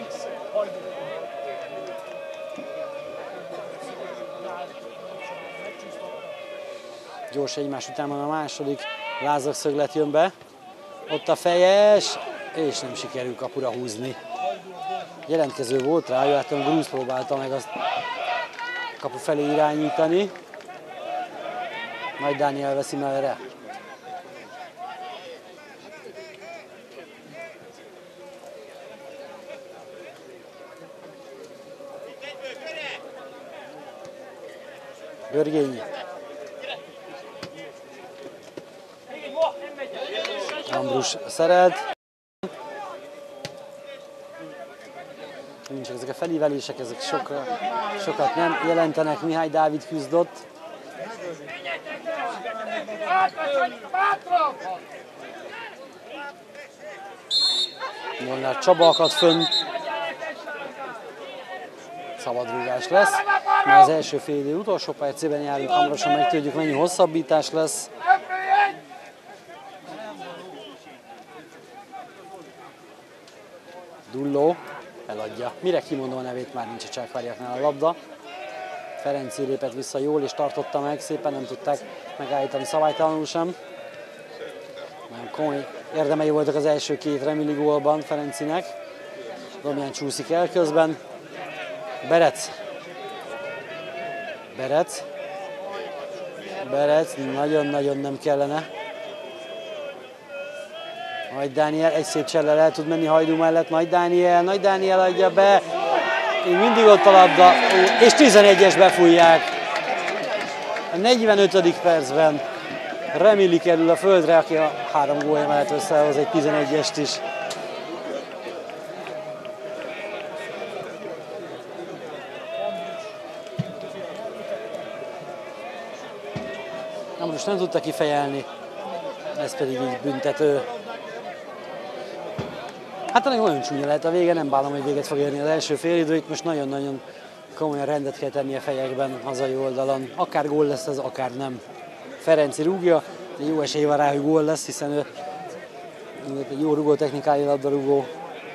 Gyors egymás után van a második, Lázak szöglet jön be. Ott a fejes, és nem sikerül kapura húzni. Jelentkező volt rá, jöttem, Grúz próbálta meg azt kapu felé irányítani. Nagy Dániel veszi mellre. Görgényi. Ambrus szeret. Nincs ezek a felívelések, ezek sokra, sokat nem jelentenek. Mihály Dávid küzdött. Molnár Csaba akad fönn. Szabadrúgás lesz. Már az első fél idő utolsó percében járunk, hamarosan megtudjuk, mennyi hosszabbítás lesz. Dulló eladja. Mire kimondom a nevét, már nincs a csákváriaknál a labda. Ferenci lépett vissza jól és tartotta meg, szépen nem tudták megállítani szabálytalanul sem. Nagyon komoly érdemei voltak az első két remili gólban Ferencinek. Domján csúszik el közben. Berec. Berec. Berec, nagyon-nagyon nem kellene. Nagy Dániel egy szép csellel el tud menni Hajdú mellett. Nagy Dániel, Nagy Dániel adja be. Még mindig ott a labda, és tizenegyes befújják. A negyvenötödik percben Remili kerül a földre, aki a három gólja mellett összehoz egy tizenegyest is. Na most nem tudta kifejelni, ez pedig így büntető. Hát ennek nagyon csúnya lehet a vége, nem bánom, hogy véget fog érni az első félidő, itt most nagyon-nagyon komolyan rendet kell tenni a fejekben hazai oldalon. Akár gól lesz ez, akár nem. Ferenci rúgja, jó esély van rá, hogy gól lesz, hiszen ő egy jó rugó technikájú labdarúgó.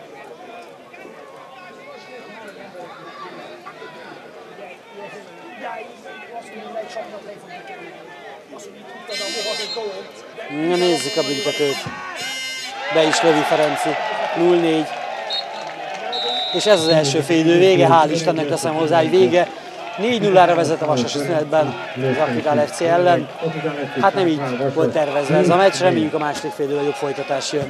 Na, nézzük a büntetőt. Be is lövi Ferenci. nulla négy. És ez az első félidő vége, hál' Istennek teszem hozzá, hogy vége. négy nullára vezet a Vasas szünetben az Akvitál ef cé ellen. Hát nem így volt tervezve ez a meccs, reméljük a második félidőben jobb folytatás jön.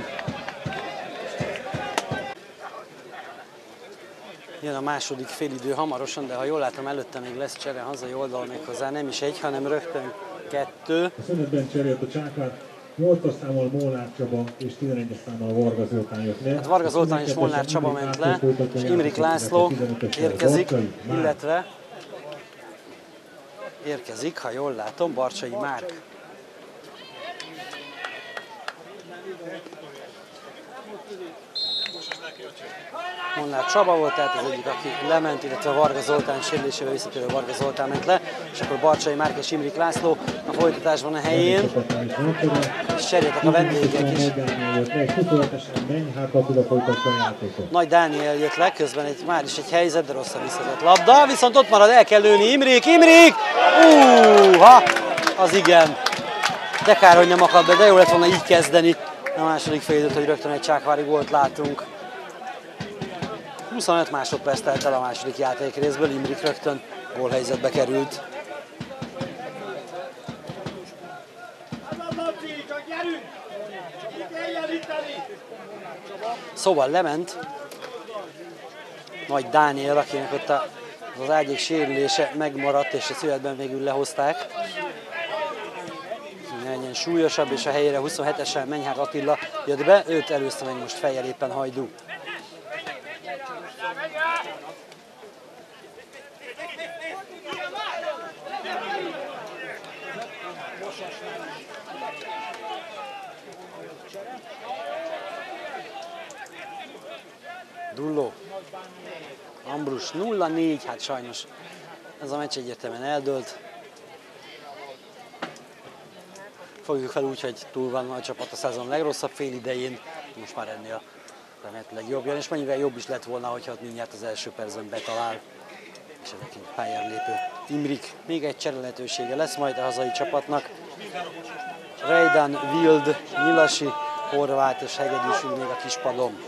Jön a második félidő hamarosan, de ha jól látom, előtte még lesz csere hazai oldalon, méghozzá nem is egy, hanem rögtön kettő. A szünetben cserélt a Csákvár, nyolcas számmal Molnár Csaba és tizenegyes számmal Varga Zoltán jött le. Hát Varga Zoltán és Molnár Csaba ment le, és Imrik László érkezik, illetve érkezik, ha jól látom, Barcsai Márk. Molnár Csaba volt, tehát az egyik, aki lement, illetve Varga Zoltán sérülésével visszatérő Varga Zoltán ment le, és akkor Barcsai Márk és Imrik László a folytatásban a helyén, és cseréltek a vendégek is. Nagy Dániel jött le, közben egy, már is egy helyzet, de rosszul visszatett labda, viszont ott marad, el kell lőni Imrik, Imrik! Úha, az igen. De kár, hogy nem akad be, de jó lett volna így kezdeni a második félidőt, hogy rögtön egy csákvári gólt látunk. huszonöt másodperc telt el a második játékrészből, Imrik rögtön gólhelyzetbe került. Szóval lement Nagy Dániel, akinek ott az ágyék sérülése megmaradt, és a születben végül lehozták. Legyen súlyosabb, és a helyére huszonhetesen Menyhárt Attila jött be, őt előzte meg most fejjel éppen Hajdú. Dulló. Ambrus nulla négy, hát sajnos ez a meccs egyértelműen eldőlt. Fogjuk fel úgy, hogy túl van a csapat a szezon legrosszabb fél idején, most már ennél remélhetőleg jobb jön, és mennyivel jobb is lett volna, hogyha mindjárt az első percben betalál, és ezekint pályára lépő Imrik. Még egy csere lehetősége lesz majd a hazai csapatnak. Rejdan, Wild, Nyilasi, Horváth és Hegedűs ül még a kispadon.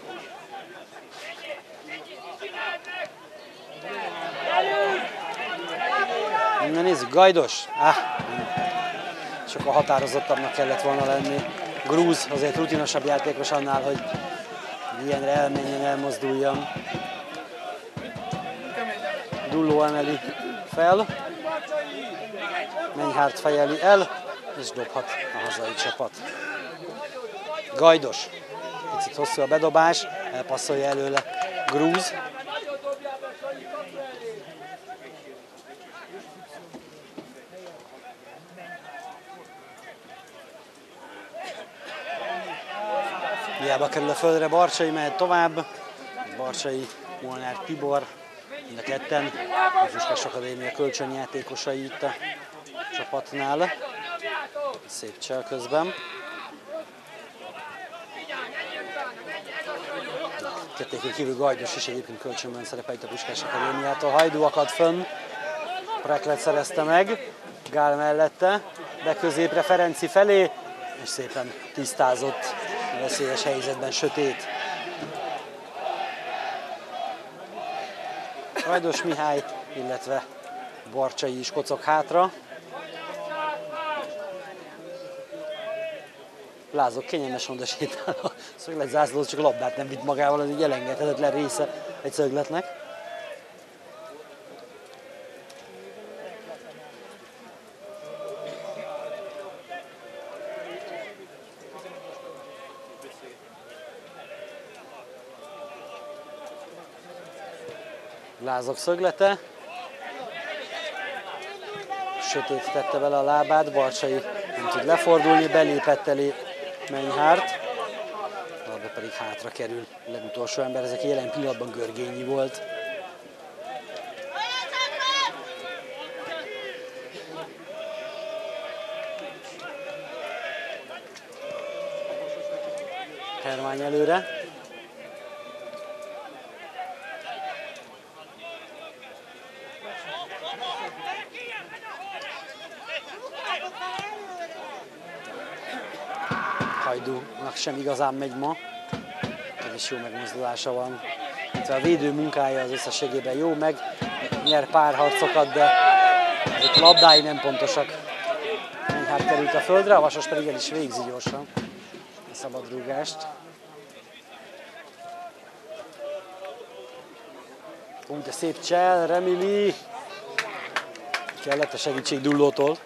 Na nézzük, Gajdos. Ah, sokkal határozottabbnak kellett volna lenni. Grúz azért rutinosabb játékos annál, hogy ilyenre elmenjen, elmozduljon. Dulló emeli fel. Menyhárt fejeli el, és dobhat a hazai csapat. Gajdos. Picit hosszú a bedobás, elpasszolja előle Grúz. Hiába kerül a földre, Barcsay mehet tovább. Barcsay, Molnár Tibor, mind a ketten a Puskás Akadémia kölcsönjátékosai itt a csapatnál. Szép csel közben. Kettékön kívül Gajdos is egyébként kölcsönben szerepel itt a Puskás Akadémiától. Hajdú akad fönn, Preklet szerezte meg, Gál mellette, de középre Ferenci felé, és szépen tisztázott a veszélyes helyzetben Sötét. Gajdos Mihály, illetve Barcsay is kocog hátra. Lázok kényelmesen oda sétál a szöglet zászlóhoz, csak a labdát nem vitt magával, az egy elengedhetetlen része egy szögletnek. Lázok szöglete. Sötét tette vele a lábát, Barcsay nem tud lefordulni, belépett elé Menyhárt. A labda pedig hátra kerül. A legutolsó ember, ezek jelen pillanatban Görgényi volt. Hermány előre. Hajdúnak sem igazán megy ma, és jó megmozdulása van. Itt a védő munkája az összességében jó, meg nyer pár harcokat, de ezek labdái nem pontosak. Menyhárt került a földre, a Vasas pedig el is végzi gyorsan a szabadrúgást. Úgy, de szép csel, Remili. Kellett a segítség Dullótól.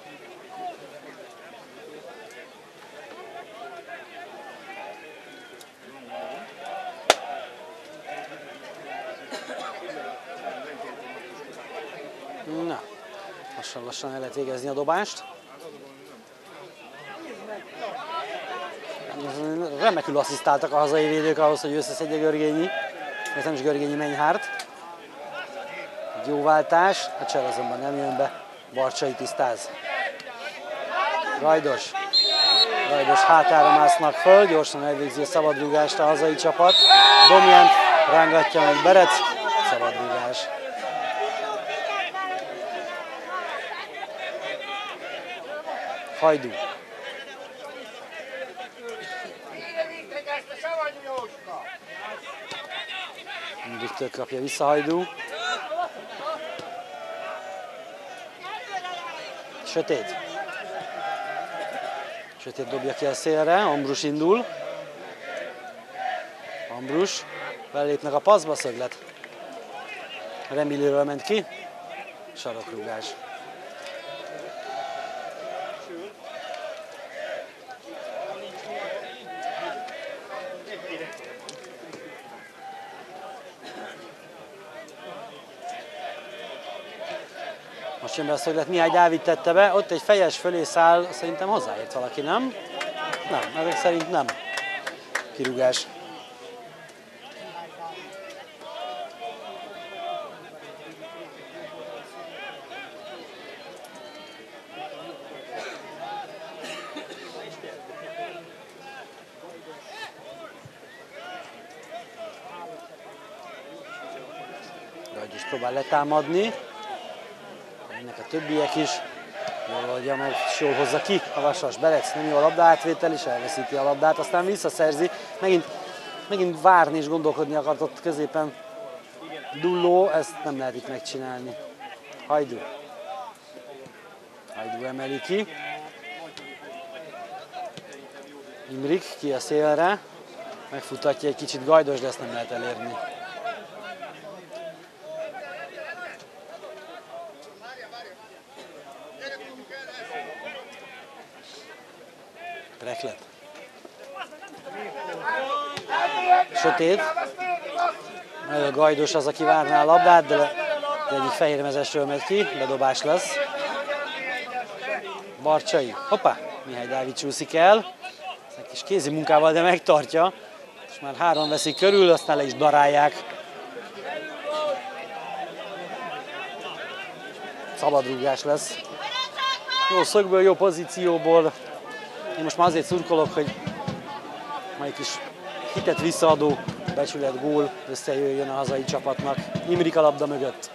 Na, lassan-lassan el lehet végezni a dobást. Remekül asszisztáltak a hazai védők ahhoz, hogy összeszedje Görgényi. Ez nem is Görgényi, Menyhárt. Egy jó váltás, a csel azonban nem jön be. Barcsay tisztáz. Gajdos. Gajdos hátára másznak föl, gyorsan elvégzi a szabadrúgást a hazai csapat. Domján rángatja meg Berec, szabadrúgás. Hajdú. Mindig kapja vissza Hajdú. Sötét. Sötét dobja ki a szélre, Ambrus indul. Ambrus, belépnek a passzba, szöglet. Remiliről ment ki. Sarokrúgás. Most jön be a szöglet, Mihály Dávid tette be, ott egy fejes fölé száll, szerintem hozzáért valaki, nem? Nem, ezek szerint nem. Kirúgás. Gajdos próbál letámadni. Ennek a többiek is. Jól oldja meg, és jól hozza ki a Vasas. Berec, nem jó a labda átvétel, és elveszíti a labdát, aztán visszaszerzi. Megint, megint várni és gondolkodni akart ott középen Dulló, ezt nem lehet itt megcsinálni. Hajdú. Hajdú emeli ki. Imrik ki a szélre. Megfutatja egy kicsit Gajdos, de ezt nem lehet elérni. Preklet. Sötét. A Gajdos az, aki várná a labdát, de, de egyik fehérmezesről megy ki, bedobás lesz. Barcsay. Hoppá! Mihály Dávid csúszik el. kis kézi munkával, de megtartja. És már három veszik körül, aztán le is darálják. Szabadrúgás lesz. Jó szögből, jó pozícióból. Én most már azért szurkolok, hogy majd kis hitet visszaadó becsület gól összejöjjön a hazai csapatnak. Imrik a labda mögött.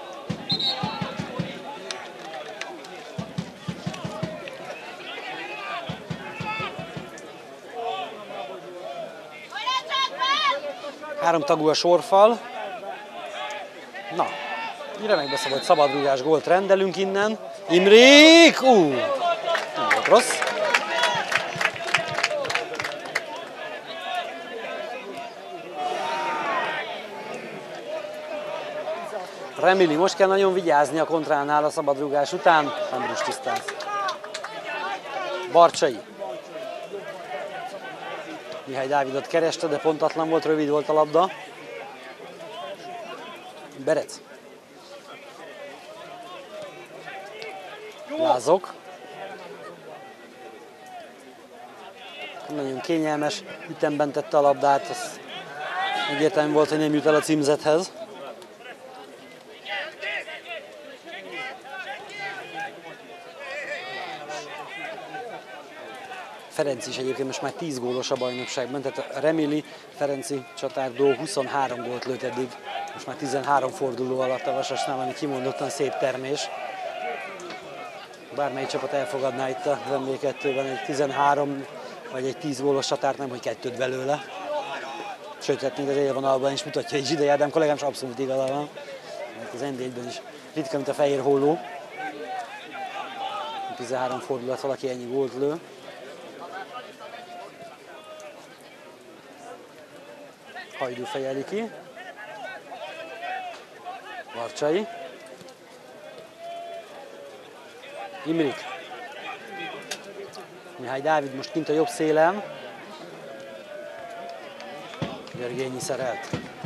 Három tagú a sorfal. Na, remek beszabott szabadrúgás gólt rendelünk innen. Imrik! Ú, nem volt rossz. Remili, most kell nagyon vigyázni a kontránál a szabadrúgás után. Andrus tisztáz. Barcsai. Mihály Dávidot kereste, de pontatlan volt, rövid volt a labda. Berec. Lázok. Nagyon kényelmes, ütemben tette a labdát. Ez egyértelmű volt, hogy nem jut el a címzethez. Ferenc is egyébként most már tíz gólos a bajnokságban, tehát a Remili, Ferenci csatárdó huszonhárom gólt lőtt eddig, most már tizenhárom forduló alatt a Vasasnál, ami kimondottan szép termés. Bármelyik csapat elfogadná itt a em vé kettőben egy tizenhárom vagy egy tíz gólos csatárt, nem hogy kettőt belőle. Sőt, hát még az élvonalban is mutatja, hogy Zsidai Ádám kollégám is abszolút igaza van. Mert az en bé egyben is ritka, mint a fehér holló. tizenhárom fordulat valaki ennyi gólt lő. Hajdú fejeli ki. Barcsai. Imrik. Mihály Dávid most kint a jobb szélen. Gergényi szerelt.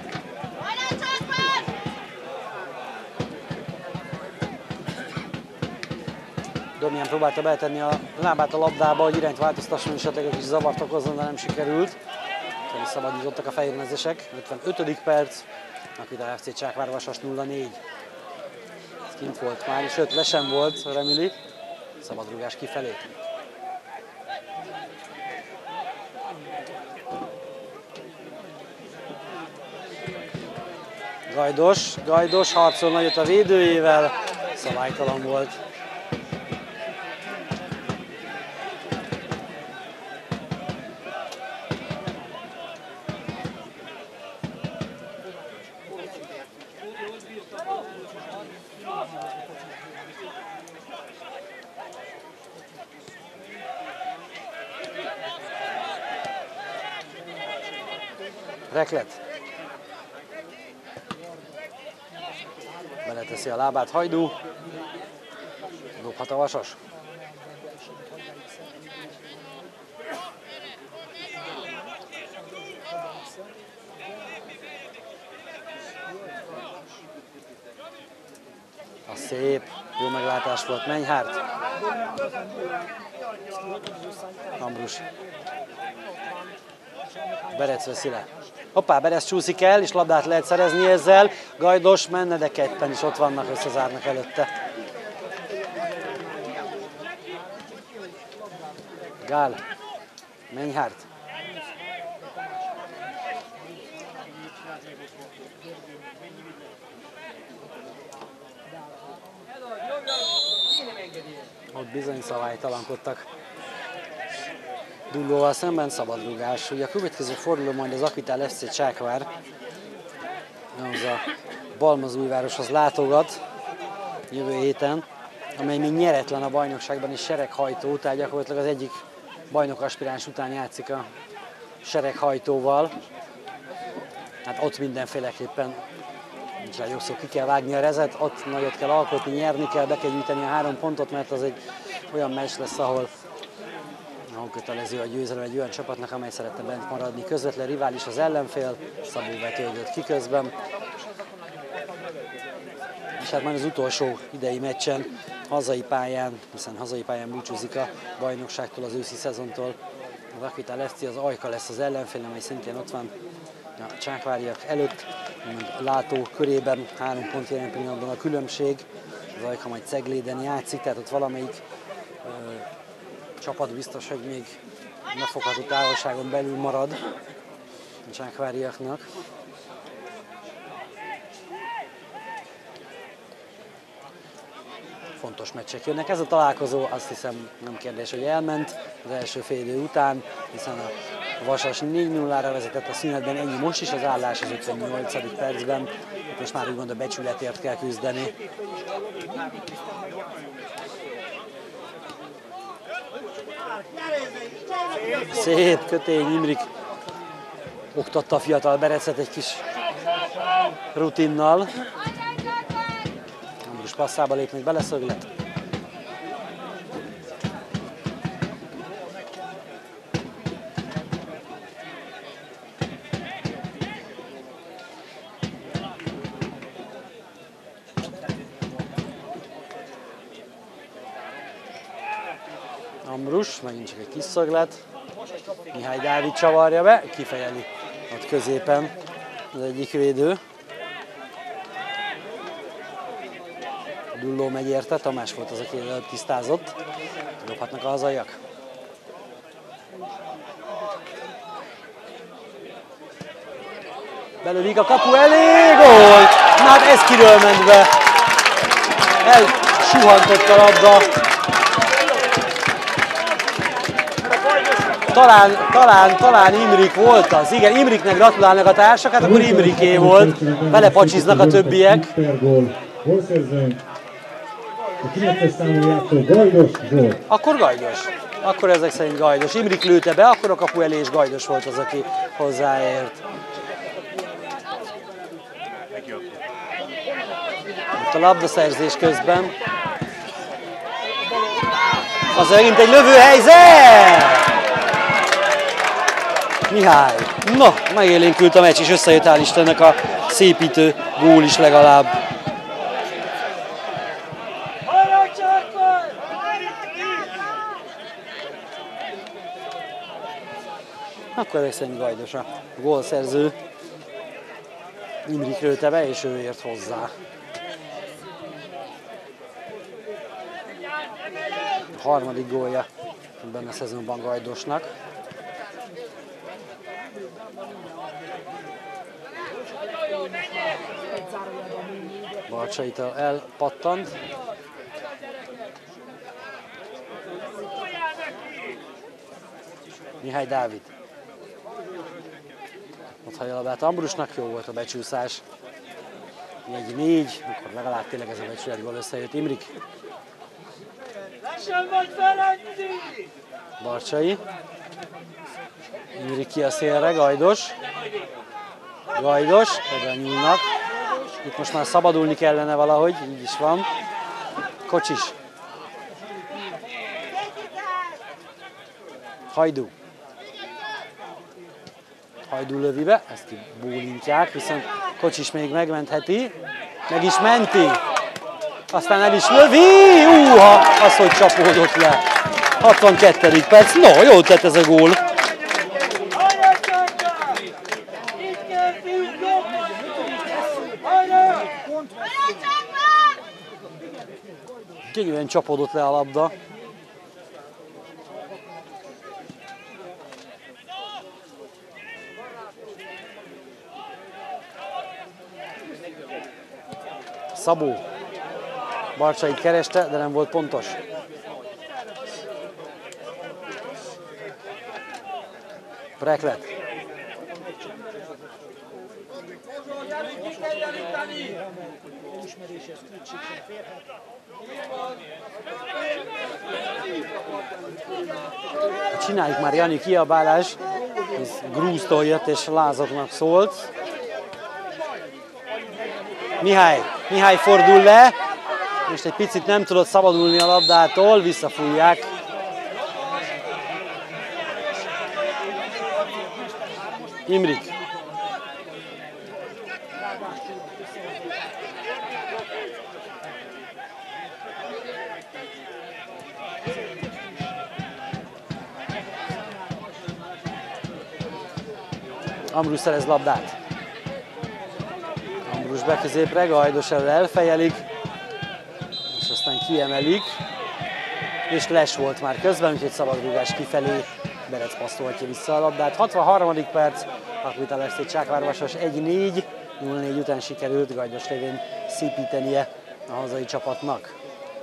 Domián próbálta betenni a lábát a labdába, hogy irányt változtasson, és esetleg egy kis zavart okozzon, de nem sikerült. Pedig szabadítottak a fehérmezesek. ötvenötödik perc. Akvitál ef cé Csákvár Vasas nulla négy. Ez kint volt már, sőt le sem volt Remili. Szabadrúgás kifelé. Gajdos, Gajdos harcol nagyot a védőjével. Szabálytalan volt. Reklet. Beleteszi a lábát Hajdú. Dobhat a Vasas. A szép, jó meglátás volt Menyhárt. Ambrus. Berec veszi le. Hoppá, Berec csúszik el, és labdát lehet szerezni ezzel. Gajdos menne, de ketten is ott vannak, összezárnak előtte. Gál. Menyhárt. Ott bizony szabálytalankodtak. Dullóval szemben szabadrúgás. Ugye a következő forduló majd az Akvitál ef cé Csákvár. Az a Balmazújvároshoz látogat jövő héten, amely még nyeretlen a bajnokságban és sereghajtó, tehát gyakorlatilag az egyik bajnokaspiráns után játszik a sereghajtóval. Hát ott mindenféleképpen nincs rá jogszó, ki kell vágni a rezet, ott nagyot kell alkotni, nyerni kell, be kell gyűjteni a három pontot, mert az egy olyan meccs lesz, ahol ahol kötelező a győzelem egy olyan csapatnak, amely szeretne bent maradni. Közvetlen rivális az ellenfél, Szabó vetődött ki közben. És hát majd az utolsó idei meccsen hazai pályán, hiszen hazai pályán búcsúzik a bajnokságtól, az őszi szezontól Az Akvitál ef cé az Ajka lesz az ellenfél, amely szintén ott van a Csákváriak előtt. A látó körében három pont jelen pillanatban a különbség. Az Ajka majd Cegléden játszik, tehát ott valamelyik ö, csapat biztos, hogy még megfogható távolságon belül marad a Csákváriaknak. Fontos meccsek jönnek. Ez a találkozó, azt hiszem, nem kérdés, hogy elment az első fél idő után, hiszen a Vasas négy nullára vezetett a szünetben, ennyi most is az állás az ötvennyolcadik percben. Most már úgymond a becsületért kell küzdeni. Szép kötény, Imrik oktatta a fiatal Berecet egy kis rutinnal. Ambrus passzába lép, még beleszöglet. Ambrus, megint csak egy kis szöglet. Mihály Dávid csavarja be, kifejeli ott középen az egyik védő. Dulló megy érte, Tamás volt az, aki előbb tisztázott. Dobhatnak a hazaiak. Belövik a kapu elé, gól! Na hát ez kiről ment be. Elsuhantott a labda. Talán, talán, talán Imrik volt az. Igen, Imriknek gratulálnak a társak, hát akkor Imriké volt. Belepacsiznak a többiek. Akkor Gajdos. Akkor ezek szerint Gajdos. Imrik lőtte be, akkor a kapu elé, és Gajdos volt az, aki hozzáért. Itt a labdaszerzés közben. Az megint egy lövőhelyzet! Mihály. Na, megélénkült a meccs, és összejött, hál' Istennek a szépítő gól is legalább. Akkor ezek szerint Gajdos a gólszerző. Imrik lőtte be, és ő ért hozzá. A harmadik gólja ebben a szezonban Gajdosnak. Barcsaitól elpattant. Mihály Dávid. Ott hagyja a labdát Ambrusnak, jó volt a becsúszás. Egy négy, akkor legalább tényleg ez a becsületgól összejött. Imrik. Barcsai. Imrik ki a szélre, Gajdos. Gajdos, oda nyúlnak. Itt most már szabadulni kellene valahogy, így is van. Kocsis. Hajdú. Hajdú lövi be, ezt kibólintják, viszont Kocsis még megmentheti. Meg is menti. Aztán el is lövi. Úha, az, hogy csapódott le. hatvankettedik perc. No, jól tett ez a gól. Kényűen csapódott le a labda. Szabó. Barcsait kereste, de nem volt pontos. Preklet. Csináljuk már, Jani, kiabálás. Ez Grúztól jött és lázoknak szólt. Mihály. Mihály fordul le. Most egy picit nem tudott szabadulni a labdától, visszafújják. Imrik. Ambrus szerez labdát. Ambrus be középre, Gajdos elől elfejelik, és aztán kiemelik, és Les volt már közben, úgyhogy szabadrúgás kifelé, Berec passzolhatja vissza a labdát. hatvanharmadik perc, Akvitál ef cé Csákvár-Vasas egy négy, nulla négy után sikerült Gajdos révén szépítenie a hazai csapatnak.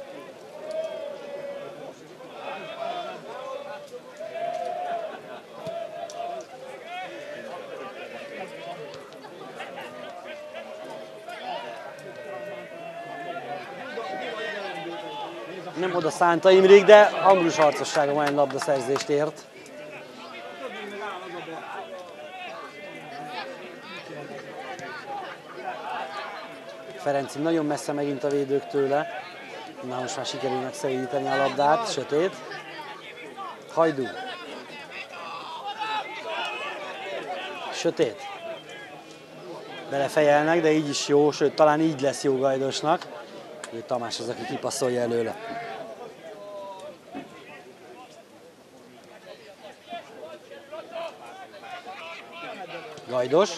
Nem oda szánta Imrik, de Ambrus harcossága majd labdaszerzést ért. Ferenci nagyon messze megint a védők tőle. Na, most már sikerül megszeríteni a labdát, sötét. Hajdú. Sötét. Belefejelnek, de így is jó, sőt, talán így lesz jó Gajdosnak. Ő Tamás az, aki kipasszolja előle. Gajdos.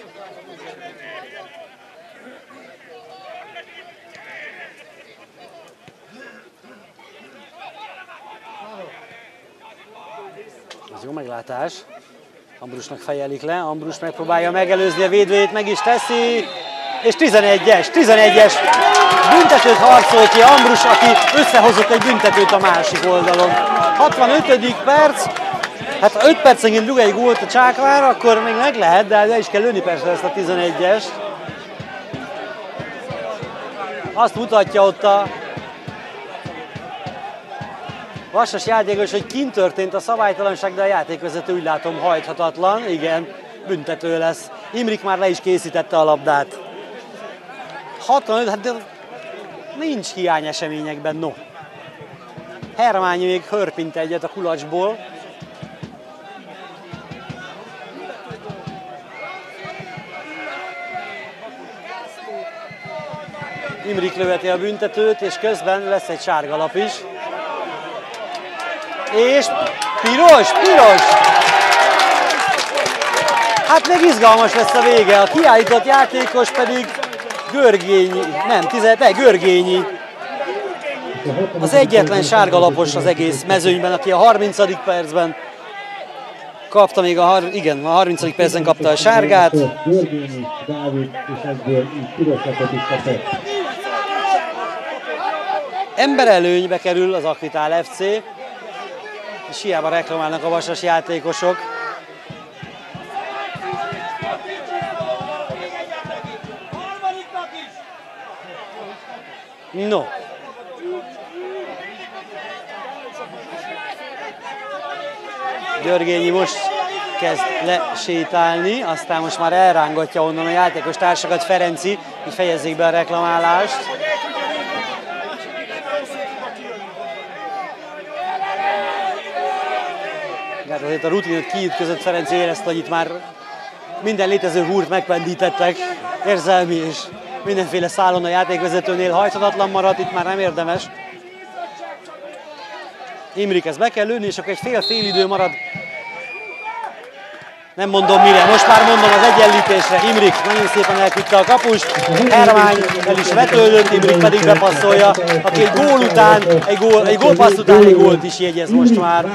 Az jó meglátás. Ambrusnak fejelik le, Ambrus megpróbálja megelőzni a védőjét, meg is teszi. És tizenegyes, tizenegyes büntetőt harcol ki Ambrus, aki összehozott egy büntetőt a másik oldalon. hatvanötödik perc, hát ha öt percenként rúg egy gólt a Csákvár, akkor még meg lehet, de el is kell lőni persze ezt a tizenegyest. Azt mutatja ott a Vasas játékos, hogy kint történt a szabálytalanság, de a játékvezető úgy látom hajthatatlan. Igen, büntető lesz. Imrik már le is készítette a labdát. hatvanöt, hát de nincs hiány eseményekben, no. Hermányi még hörpint egyet a kulacsból. Imrik löveti a büntetőt, és közben lesz egy sárgalap is. És piros, piros! Hát még izgalmas lesz a vége, a kiállított játékos pedig Görgényi, nem, tizenöt, Görgényi. Az egyetlen sárgalapos az egész mezőnyben, aki a harmincadik percben kapta még a, igen, a harmincadik percben kapta a sárgát. Görgényi Dávid, és ebből így pirosakat is kapott. Emberelőnybe kerül az Akvitál ef cé, és hiába reklamálnak a vasas játékosok. No. Görgényi most kezd lesétálni, aztán most már elrángatja onnan a játékos társakat, Ferenci, hogy fejezzék be a reklamálást. Hát azért a rutinot kiütközött Ferenci érezte, hogy itt már minden létező húrt megpendítettek, érzelmi és mindenféle szálon a játékvezetőnél hajthatatlan maradt, itt már nem érdemes. Imrik ezt be kell lőni, és akkor egy fél-fél idő marad. Nem mondom mire, most már mondom az egyenlítésre. Imrik nagyon szépen elküldte a kapust, Hermány el is vetődött, Imrik pedig bepasszolja, aki egy gól után, egy, gól, egy gólpassz után egy gólt is jegyez most már.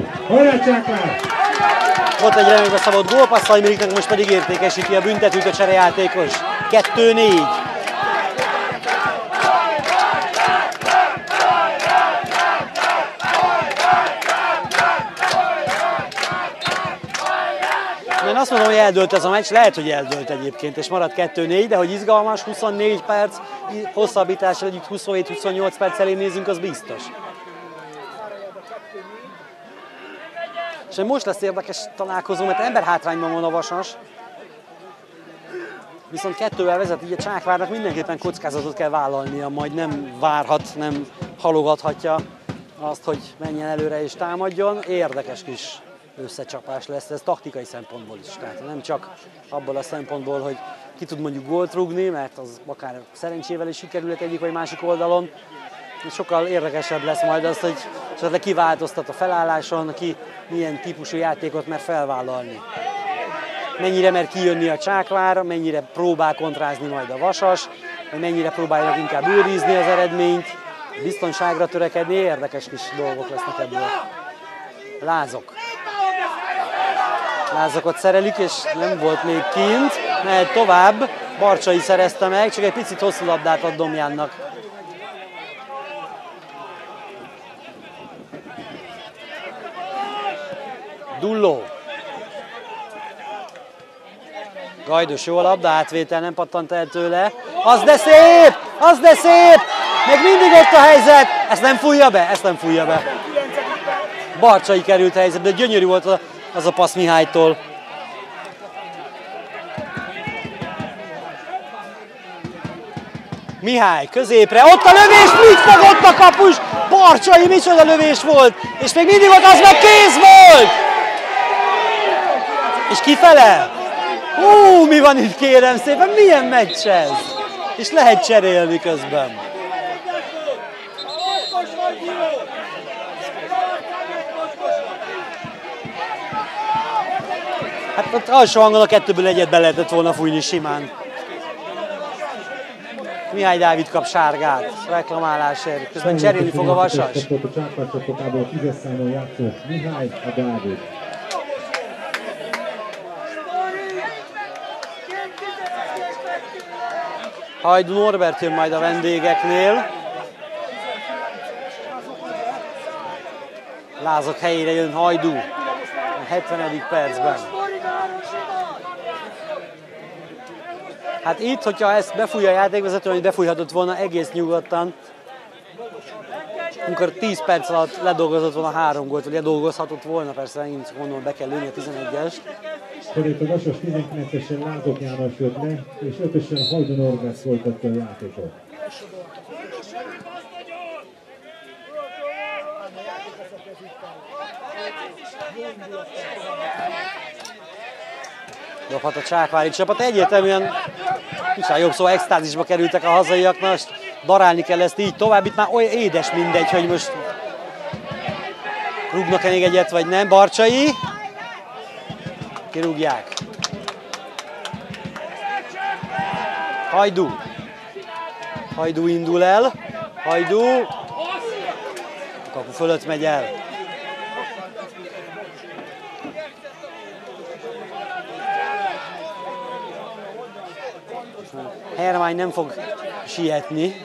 Ott egy reménybe szabott gólpasszal Imriknek, most pedig értékesíti a büntetőt a cserejátékos. kettő négy. Én azt mondom, hogy eldőlt ez a meccs, lehet, hogy eldőlt egyébként, és maradt kettő négy, de hogy izgalmas, huszonnégy perc, hosszabbítással együtt huszonhét-huszonnyolc perc elé nézünk, az biztos. És most lesz érdekes találkozó, mert emberhátrányban van a Vasas. Viszont kettővel vezet, így a Csákvárnak mindenképpen kockázatot kell vállalnia, majd nem várhat, nem halogathatja azt, hogy menjen előre és támadjon. Érdekes kis összecsapás lesz, ez taktikai szempontból is. Tehát nem csak abból a szempontból, hogy ki tud mondjuk gólt rúgni, mert az akár szerencsével is sikerülhet egyik vagy másik oldalon. Sokkal érdekesebb lesz majd az, hogy esetleg kiváltoztat a felálláson, ki milyen típusú játékot mer felvállalni. mennyire mer kijönni a Csákvár, mennyire próbál kontrázni majd a Vasas, vagy mennyire próbálják inkább őrizni az eredményt, biztonságra törekedni, érdekes kis dolgok lesznek ebből. Lázok. Lázokat szerelik, és nem volt még kint, mehet tovább, Barcsai szerezte meg, csak egy picit hosszú labdát ad Domjánnak. Dulló. Gajdos jó a labda, átvétel nem pattant el tőle. Az de szép! Az de szép! Még mindig ott a helyzet! Ezt nem fújja be? Ezt nem fújja be. Barcsai került helyzetbe, de gyönyörű volt az a passz Mihálytól. Mihály középre, ott a lövés, mit fogott a kapus? Barcsai, micsoda lövés volt! És még mindig ott az meg kéz volt! És kifele? Hú, mi van itt kérem szépen, milyen meccs ez? És lehet cserélni közben. Hát ott alsó hangon a kettőből egyet be lehetett volna fújni simán. Mihály Dávid kap sárgát, reklamálásért. Közben cserélni fog a Vasas. A Csákvár csapatából tízes számon játszó Mihály Dávid. Hajdú Norbert jön majd a vendégeknél. Lázok helyére jön Hajdú a hetvenedik percben. Hát itt, hogyha ezt befújja a játékvezető, hogy befújhatott volna egész nyugodtan, amikor tíz perc alatt ledolgozott volna három gólt, vagy ledolgozhatott volna, persze én gondolom be kell lőni a tizenegyest. Szerint a Vasas tizenkilencesen Lázok János jött le, és ötösen Hajdú Norbert folytatja a játékot. Dobhat a Csákvári csapat, egyértelműen nincs jobb szó, extázisba kerültek a hazaiaknak, darálni kell ezt így tovább, itt már olyan édes mindegy, hogy most rúgnak-e még egyet, vagy nem. Barcsai, kirúgják. Hajdú, Hajdú indul el, Hajdú, a kapu fölött megy el. Hermány nem fog sietni.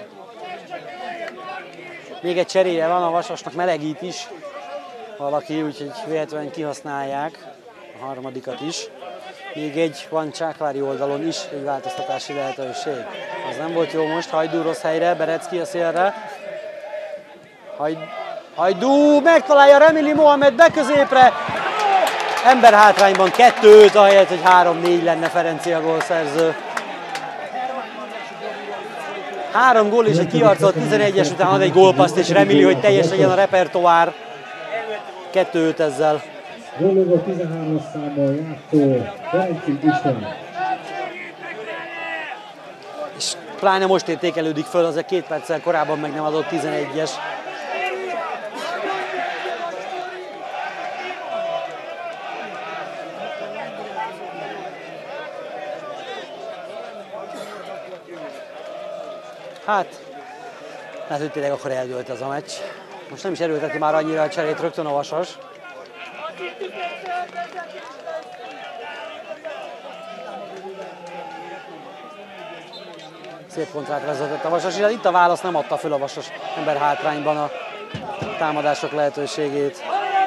Még egy cseréje van, a Vasasnak melegít is valaki, úgyhogy véletlenül kihasználják a harmadikat is. Még egy van Csákvári oldalon is egy változtatási lehetőség. Az nem volt jó most, Hajdú rossz helyre, Berecki a szélre. Hajd... Hajdú megtalálja Remili Mohamed beközépre. Ember hátrányban kettő öt, ahelyett, hogy három négy lenne Ferenci a gólszerző. Három gól és egy kiharcolt tizenegyes után ad egy gólpaszt, és reméli, hogy teljes legyen a repertoár. kettő öt ezzel. Gólogó tizenhármas számmal játszó Ferenci István. És pláne most értékelődik föl, az a két perccel korábban meg nem adott tizenegyes. Hát, hát hogy tényleg akkor eldőlt ez a meccs. Most nem is erőlteti már annyira a cserét rögtön a Vasas. Szép kontrát vezetett a Vasas, és itt a válasz nem adta föl a Vasas ember hátrányban a támadások lehetőségét.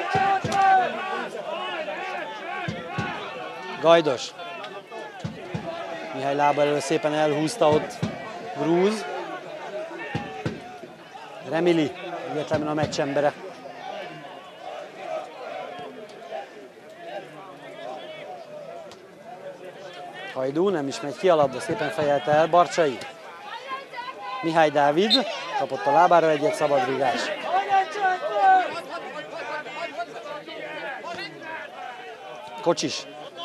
Gajdos. Mihály lába elől szépen elhúzta ott Grúz. Remili, egyetlenül a meccs embere. Hajdú nem is megy ki a labda, szépen fejelte el Barcsai. Mihály Dávid kapott a lábára egyet, szabadrúgás. Kocsis.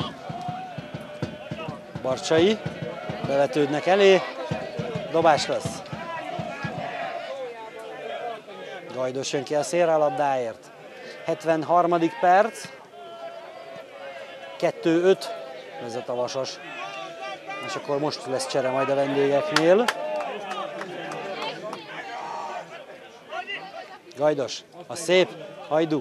Barcsai, bevetődnek elé, dobás lesz. Gajdos jön ki a szélre a labdáért. hetvenharmadik perc. kettő öt vezet a Vasas. És akkor most lesz csere majd a vendégeknél. Gajdos, a szép, Hajdú.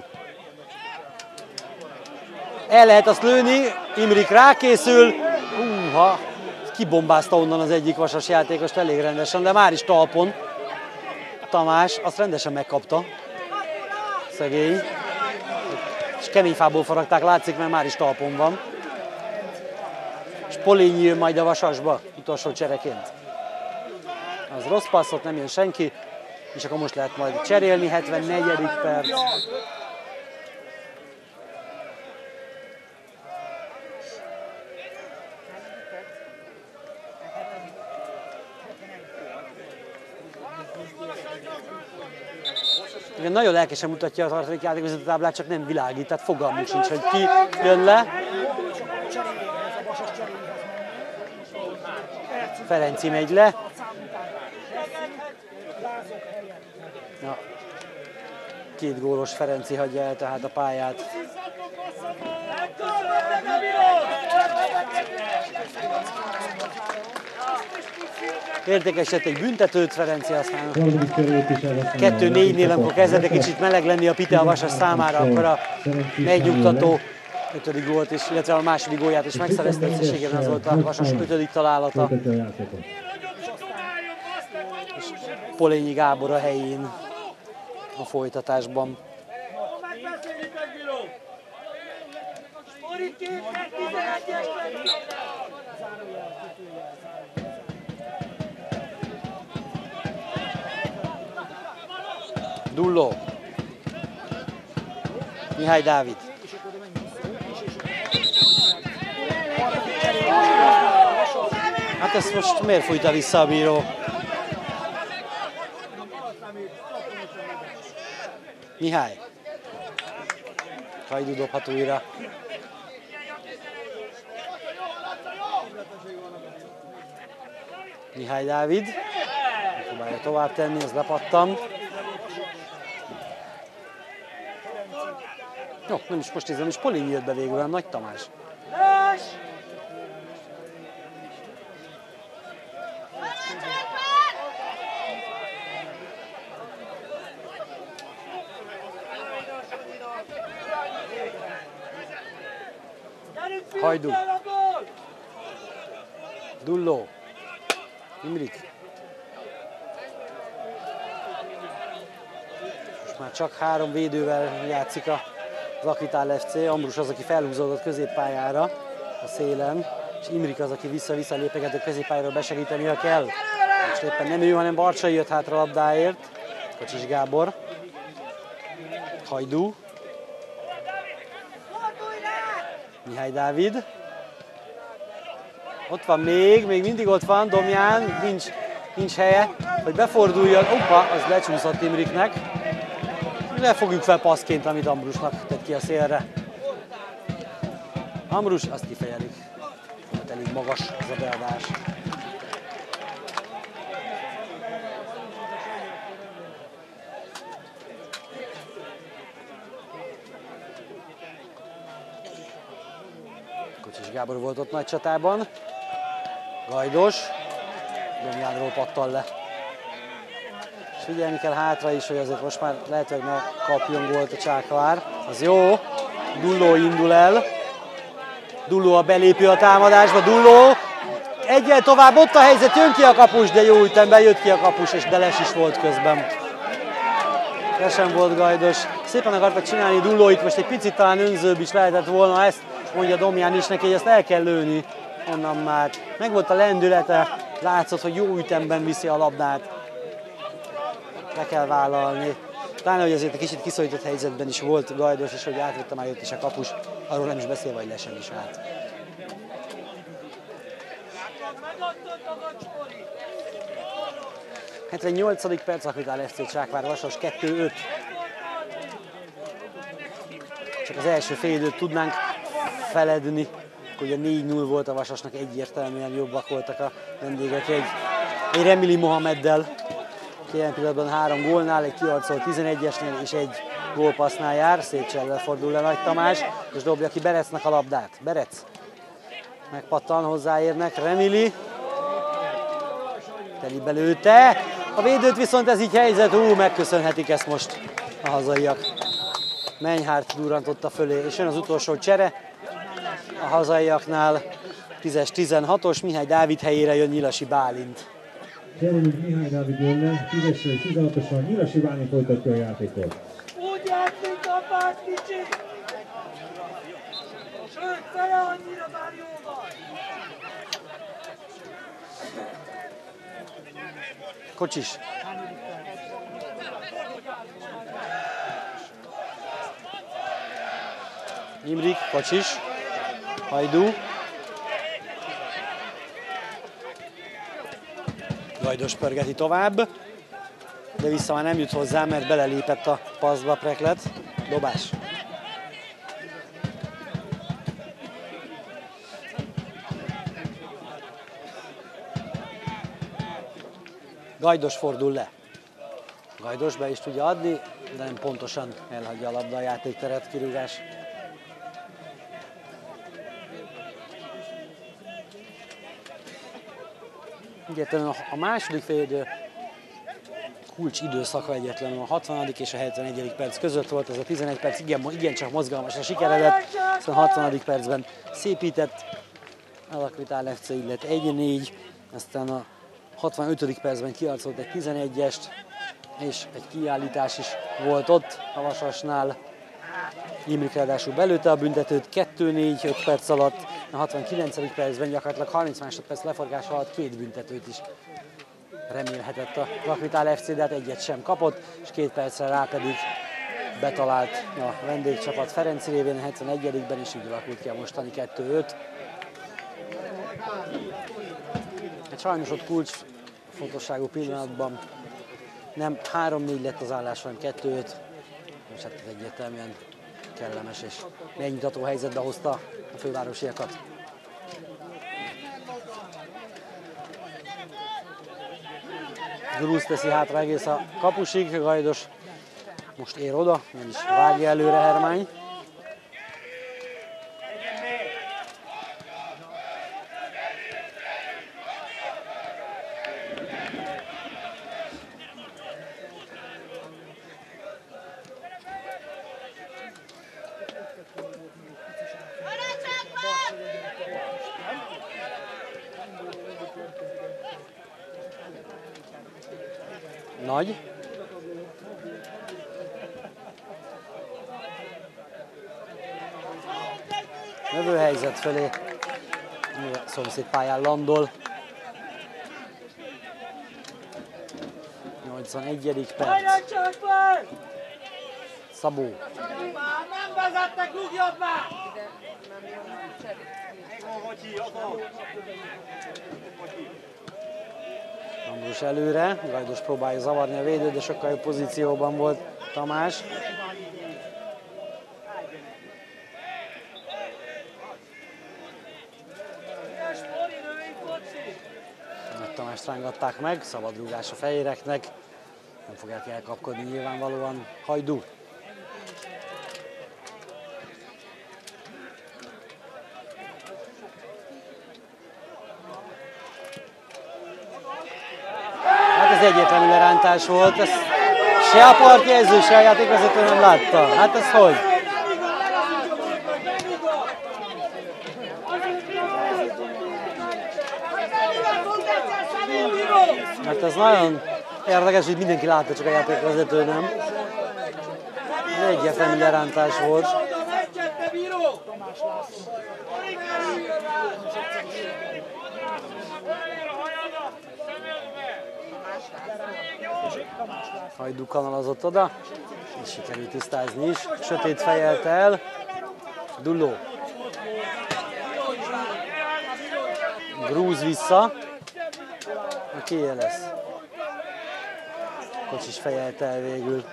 El lehet azt lőni, Imrik rákészül. Húha, kibombázta onnan az egyik Vasas játékost elég rendesen, de már is talpon. Tamás azt rendesen megkapta. Szegény. És kemény fából faragták, látszik, mert már is talpon van. És Polényi jön majd a Vasasba, utolsó csereként. Az rossz passzot, nem jön senki. És akkor most lehet majd cserélni, hetvennegyedik perc. Igen, nagyon lelkesen mutatja a harmadik játékvezető táblát, csak nem világít, tehát fogalmunk sincs, hogy ki jön le. Ferenci megy le. Ja. Két gólos Ferenci hagyja el tehát a pályát. Értékesített egy büntetőt, Ferenci aztán kettő négynél, amikor kezdett egy kicsit meleg lenni a pite a Vasas számára, akkor a megnyugtató ötödik gólt is, illetve a második gólját is megszerezte, összességében az volt a Vasas ötödik találata. És Polényi Gábor a helyén a folytatásban. Dulló. Mihály Dávid. Hát ezt most miért fújta vissza a bíró? Mihály. Hajdú dobhat újra. Mihály Dávid. Próbálja tovább tenni, az lepattam. Jó, nem is most nézem, és Polényi jött be végül, Nagy Tamás. Hajdú. Dulló. Imrik. Most már csak három védővel játszik a Akvitál ef cé. Ambrus az, aki felhúzódott középpályára a szélen, és Imrik az, aki vissza-vissza lépeget a középpályáról besegíteni, kell. Most éppen nem ő, hanem Barcsai jött hátra labdáért. Kocsis Gábor. Hajdú. Mihály Dávid. Ott van még, még mindig ott van Domján, nincs, nincs helye, hogy beforduljon. Oppa, az lecsúszott Imriknek. Lefogjuk fel passzként, amit Ambrusnak tett ki a szélre. Ambrus azt kifejelik, mert elég magas ez a beadás. Kocsis Gábor volt ott nagy csatában. Gajdos. Domjánról pattal le. És figyelni kell hátra is, hogy azért most már lehet, hogy ne kapjon gólt a Csákvár. Az jó. Dulló indul el. Dulló a belépő a támadásba. Dulló. Egyel tovább, ott a helyzet, jön ki a kapus, de jó ütemben jött ki a kapus, és Deles is volt közben. Resen volt Gajdos. Szépen akarta csinálni Dulló, itt most egy picit talán önzőbb is lehetett volna, ezt mondja Domján is neki, hogy ezt el kell lőni onnan már. Meg volt a lendülete, látszott, hogy jó ütemben viszi a labdát. Le kell vállalni. Talán, hogy azért egy kicsit kiszorított helyzetben is volt Gajdos, és hogy átvette már jött is a kapus, arról nem is beszélve, hogy lesen is állt. hetvennyolcadik perc, Akvitál ef cé Csákvár Vasas kettő öt. Csak az első fél időt tudnánk feledni, hogy a négy null volt a Vasasnak, egyértelműen jobbak voltak a vendégek egy, egy Remili Mohameddel. Jelen pillanatban három gólnál, egy kiharcolt tizenegyesnél és egy gólpassznál jár. Szép csellel fordul le Nagy Tamás, és dobja ki Berecnek a labdát. Berec. Megpattan, hozzáérnek, Remili. Telibe lőtte. A védőt viszont ez így helyzet, ú, megköszönhetik ezt most a hazaiak. Menyhárt durrantotta fölé, és jön az utolsó csere. A hazaiaknál tízes tizenhatos, Mihály Dávid helyére jön Nyilasi Bálint. Cserélünk Mihály Dávid jönne, tízesről tizenhatosan Nyilasi Bálint folytatja a játékot. Úgy játszik a pár kicsit! Sőt, fele annyira már jó van! Kocsis. Imrik, Kocsis, Hajdú. Gajdos pörgeti tovább, de vissza már nem jut hozzá, mert belelépett a passzba Preklet. Dobás. Gajdos fordul le. Gajdos be is tudja adni, de nem pontosan elhagyja a labda a játékteret, kirúgás. Egyetlenül a második félidő kulcs időszaka egyetlenül a hatvanadik és a hetvenegyedik perc között volt, ez a tizenegy perc igen, igen csak mozgalmasra sikeredett, aztán a hatvanadik percben szépített, Alakvitál ef cé illet egy négy, aztán a hatvanötödik percben kiharcolt egy tizenegyest, és egy kiállítás is volt ott a Vasasnál. Imrik ráadásul belőtte a büntetőt kettő négy öt perc alatt, a hatvankilencedik percben gyakorlatilag harminc másodperc leforgás alatt két büntetőt is remélhetett a Alakvitál ef cé, de hát egyet sem kapott, és két percre rá pedig betalált a vendégcsapat Ferenc révén a hetvenegyedikben, és így alakult ki a mostani kettő öt. Egy sajnos ott kulcs fontosságú pillanatban nem három négy lett az állás, hanem kettő öt, és hát egyértelműen kellemes és megnyugtató helyzetbe hozta a fővárosiakat. Grúz teszi hátra egész a kapusig, Gajdos most ér oda, nem is vágja előre Hermány. Nagy. Jövő helyzet felé. A szomszéd pályán landol. nyolcvanegyedik perc. Szabó. Nem vezettek, rúgjad már! Ambrus előre, Gajdos próbálja zavarni a védőt, de sokkal jobb pozícióban volt Tamás. Nagy Tamást rángatták meg, szabad rúgás a fehéreknek. Nem fogják elkapkodni nyilvánvalóan. Hajdú. Ez egyértelmű lerántás volt, ezt se a partjelző, se a játékvezető nem látta. Hát ez hogy? Hát ez nagyon érdekes, hogy mindenki látta, csak a játékvezető nem. Ez egyértelmű lerántás volt. Hajdú kanalazott oda, és sikerült tisztázni is. Sötét fejelte el. Dulló. Grúz vissza. A kié lesz. Kocsis fejelte el végül.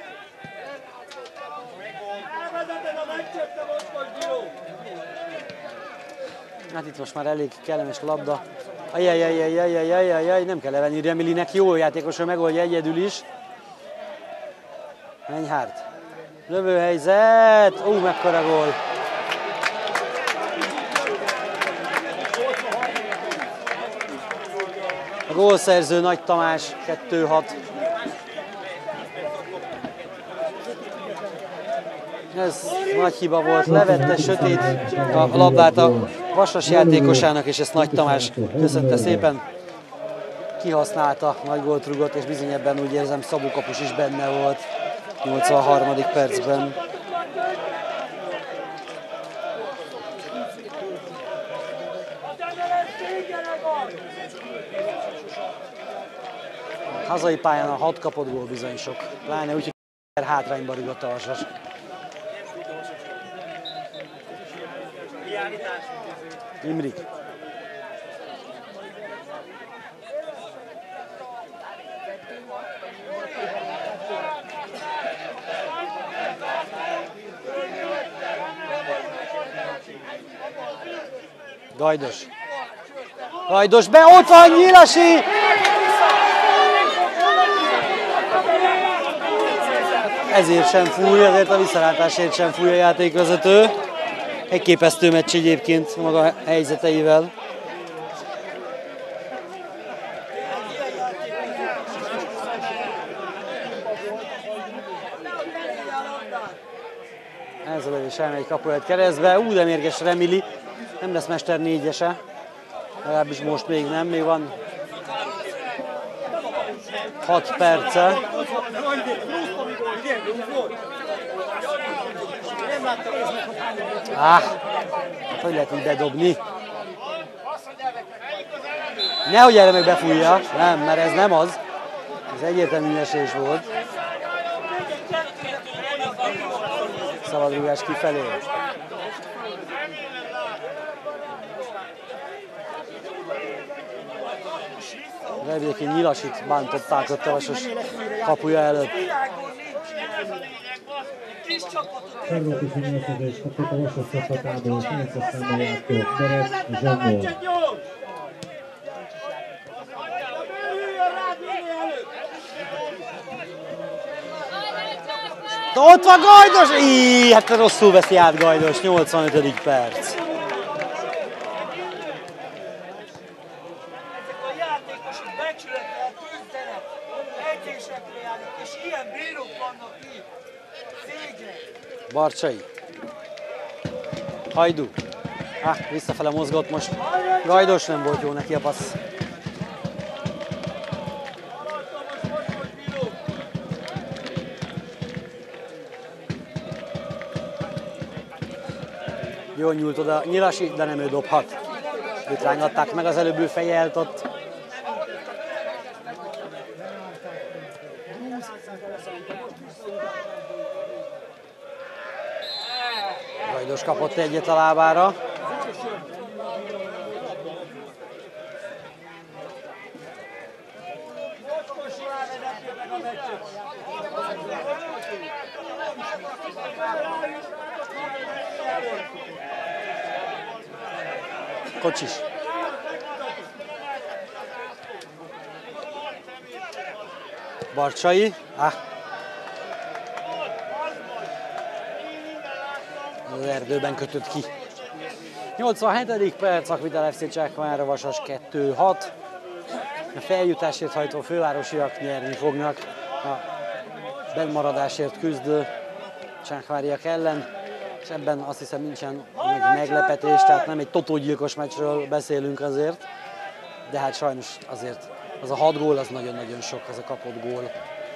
Hát itt most már elég kellemes labda. Ajjajjajjajjajjajjajjaj, nem kell levenni Remilinek, jó játékos, hogy megoldja egyedül is. Menyhárt. Lövőhelyzet, ó, mekkora gól. A gólszerző Nagy Tamás, kettő hat. Ez nagy hiba volt, levette sötét a labdát a Vasas játékosának, és ezt Nagy Tamás köszönte szépen. Kihasználta, nagy gólt rúgott, és bizony ebben úgy érzem Szabó kapus is benne volt nyolcvanharmadik percben. Hazai pályán a hat kapott gól bizony sok, pláne úgy, hogy hátrányba rúgott a Vasas. Imrik. Gajdos. Gajdos be, ott van Nyilasi! Ezért sem fúj, ezért a visszalátásért sem fúj a játékvezető. Egy képesztő meccs egyébként maga helyzeteivel. Ez a lövés elmegy kapuelt keresztbe. Ú, de mérges Remili. Nem lesz mester négyese. Legalábbis most még nem. Még van hat perce. Ah, hát hogy lehet így bedobni? Nehogy erre meg befújja. Nem, mert ez nem az. Ez egyértelmű esés volt. Szabadrúgás kifelé. Reméljék, Nyilasit bántották ott a Vasas kapuja előtt. Természetesen nyolcadás kapott a Vasas csapatából, kilences számban játszó Berez Zsambol. Ott van Gajdos! Íj, hát rosszul veszi át Gajdos, nyolcvanötödik perc. Barcsai. Hajdú. Ah, visszafele mozgott most. Gajdos, nem volt jó neki a passz. Jól nyúlt oda Nyilasi, de nem ő dobhat. Őt rángatták meg az előbb, ő fejelt ott. Gajdos kapott egyet a lábára. Kocsis. Barcsai. Ah. Az erdőben kötött ki. nyolcvanhetedik perc, Akvitel ef cé Csákvára, Vasas kettő hat. A feljutásért hajtó fővárosiak nyerni fognak. A bennmaradásért küzdő csákváriak ellen. És ebben azt hiszem nincsen meglepetés, tehát nem egy totógyilkos meccsről beszélünk azért. De hát sajnos azért az a hat gól az nagyon-nagyon sok, az a kapott gól.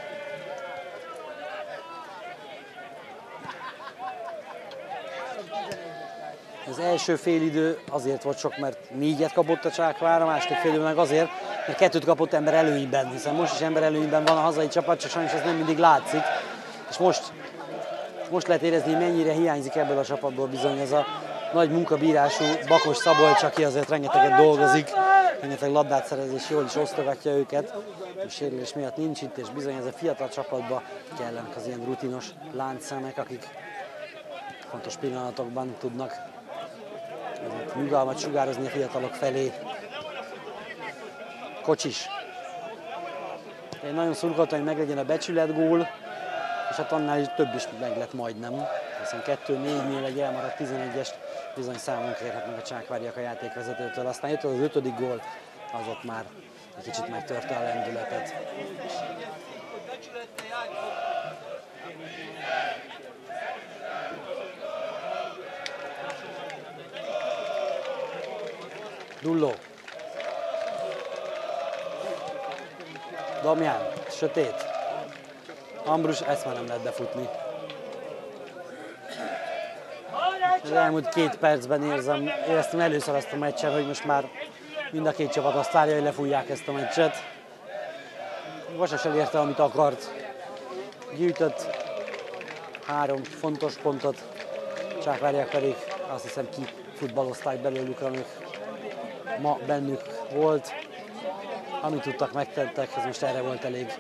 Az első félidő azért volt sok, mert négyet kapott a Csákvár, a második félidő meg azért, mert kettőt kapott ember előnyben, hiszen most is ember előnyben van a hazai csapat, csak sajnos ez nem mindig látszik. És most, most lehet érezni, hogy mennyire hiányzik ebből a csapatból bizony ez a nagy munkabírású Bakos Szabolcs, aki azért rengeteget dolgozik, rengeteg labdát szerez és jól is osztogatja őket. A sérülés miatt nincs itt, és bizony ez a fiatal csapatban kellenek az ilyen rutinos láncszemek, akik fontos pillanatokban tudnak nyugalmat sugározni a fiatalok felé. Kocsis. Én nagyon szurkoltam, hogy meglegyen a becsületgól, és hát annál több is meg lett majdnem. Hiszen kettő négynél egy elmaradt tizenegyest bizony számon kérhetnek a csákváriak a játékvezetőtől. Aztán jött az ötödik gól, az ott már egy kicsit megtörte a lendületet. Dulló. Damján, sötét. Ambrus, ezt már nem lehet befutni. Az elmúlt két percben érzem, éreztem először azt a meccsen, hogy most már mind a két csapat azt várja, hogy lefújják ezt a meccset. Vasas elérte, amit akart. Gyűjtött három fontos pontot, Csákvárják pedig azt hiszem kifutballozták belőlük, amik ma bennük volt. Amit tudtak, megtettek, ez most erre volt elég.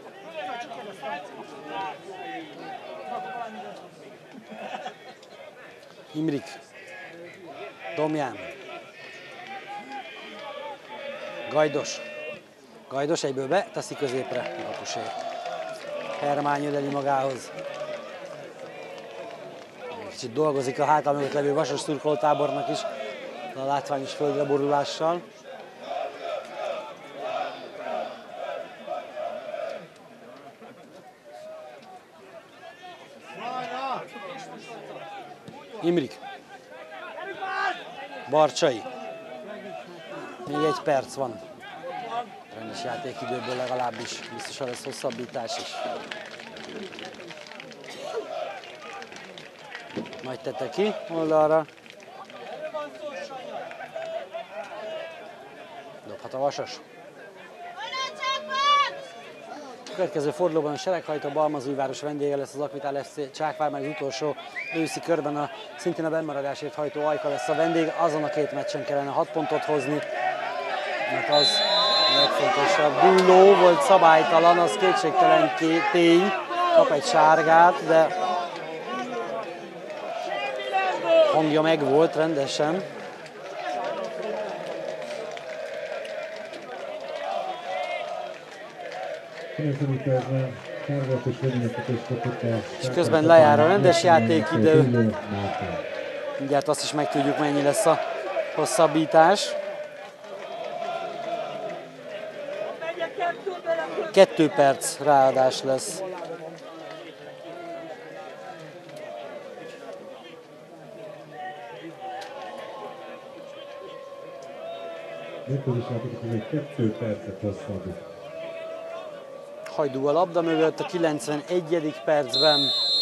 Imrik, Domján, Gajdos, Gajdos egyből be, teszi középre, Kapusé. Hermány ödeli magához. Kicsit dolgozik a háta mögött levő Vasas szurkolótábornak is, a látványos földre borulással. Imrik, Barcsai, még egy perc van, rendes játékidőből legalábbis, biztosan lesz hosszabbítás is. Nagy tette ki oldalra, dobhat a Vasas. A következő fordulóban a sereghajtó Balmazújváros vendége lesz az Akvitál ef cé Csákvár, meg az utolsó őszi körben a, szintén a bennmaradásért hajtó Ajka lesz a vendég. Azon a két meccsen kellene hat pontot hozni, mert az a legfontosabb. Dulló volt szabálytalan, az kétségtelen tény, kap egy sárgát, de hangja meg volt rendesen. És közben lejár a rendes játékidő. Mindjárt azt is megtudjuk, mennyi lesz a hosszabbítás. Kettő perc ráadás lesz. Kettő percet hosszabbít. Hajdú a labda mögött a kilencvenegyedik percben.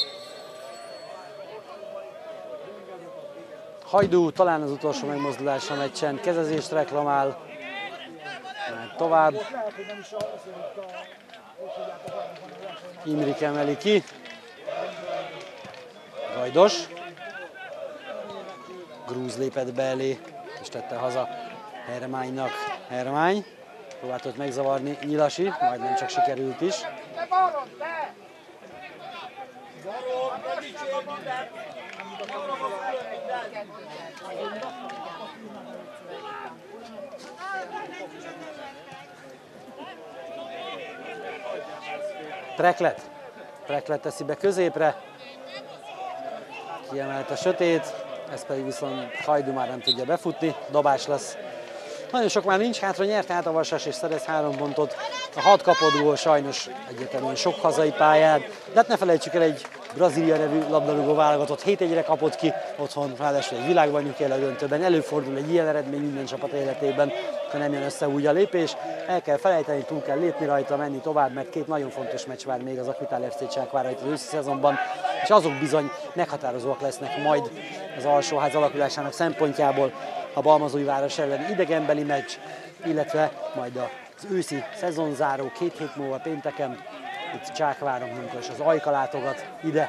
Hajdú talán az utolsó megmozdulás a meccsen, kezezést reklamál. Már tovább. Imrik emeli ki. Gajdos. Grúz lépett be elé, és tette haza Hermánynak. Hermány. Próbáltott megzavarni Nyilasi, majdnem csak sikerült is. Preklet. Preklet teszi be középre. Kiemelte Sötét, ez pedig viszont Hajdú már nem tudja befutni, dobás lesz. Nagyon sok már nincs hátra, nyert át a Vasas és szerez három pontot. A hat kapott gól sajnos egyértelműen sok hazai pályán, de hát ne felejtsük el, egy Brazília nevű labdarúgó válogatott hét egyre kapott ki otthon, ráadásul egy világbajnoki döntőben. Előfordul egy ilyen eredmény minden csapat életében, ha nem jön össze úgy a lépés. El kell felejteni, túl kell lépni rajta, menni tovább, mert két nagyon fontos meccs vár még az Akvitál ef cé Csákvárra itt az őszi szezonban, és azok bizony meghatározóak lesznek majd az alsóház alakulásának szempontjából. A Balmazújváros ellen idegenbeli meccs, illetve majd az őszi szezonzáró két hét múlva pénteken itt Csákváron, amikor is az Ajka látogat ide.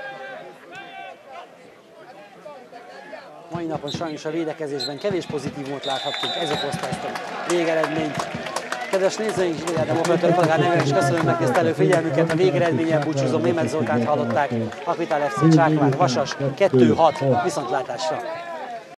Mai napon sajnos a védekezésben kevés pozitívumot láthattunk, ez okozta ezt a végeredményt. Kedves nézőink, Zsiliár Demokratőr Polgár nevében is köszönöm megtisztelő figyelmüket. A végeredményen búcsúzom, Németh Zoltánt hallották. Akvitál ef cé Csákvár, Vasas kettő hat, viszontlátásra!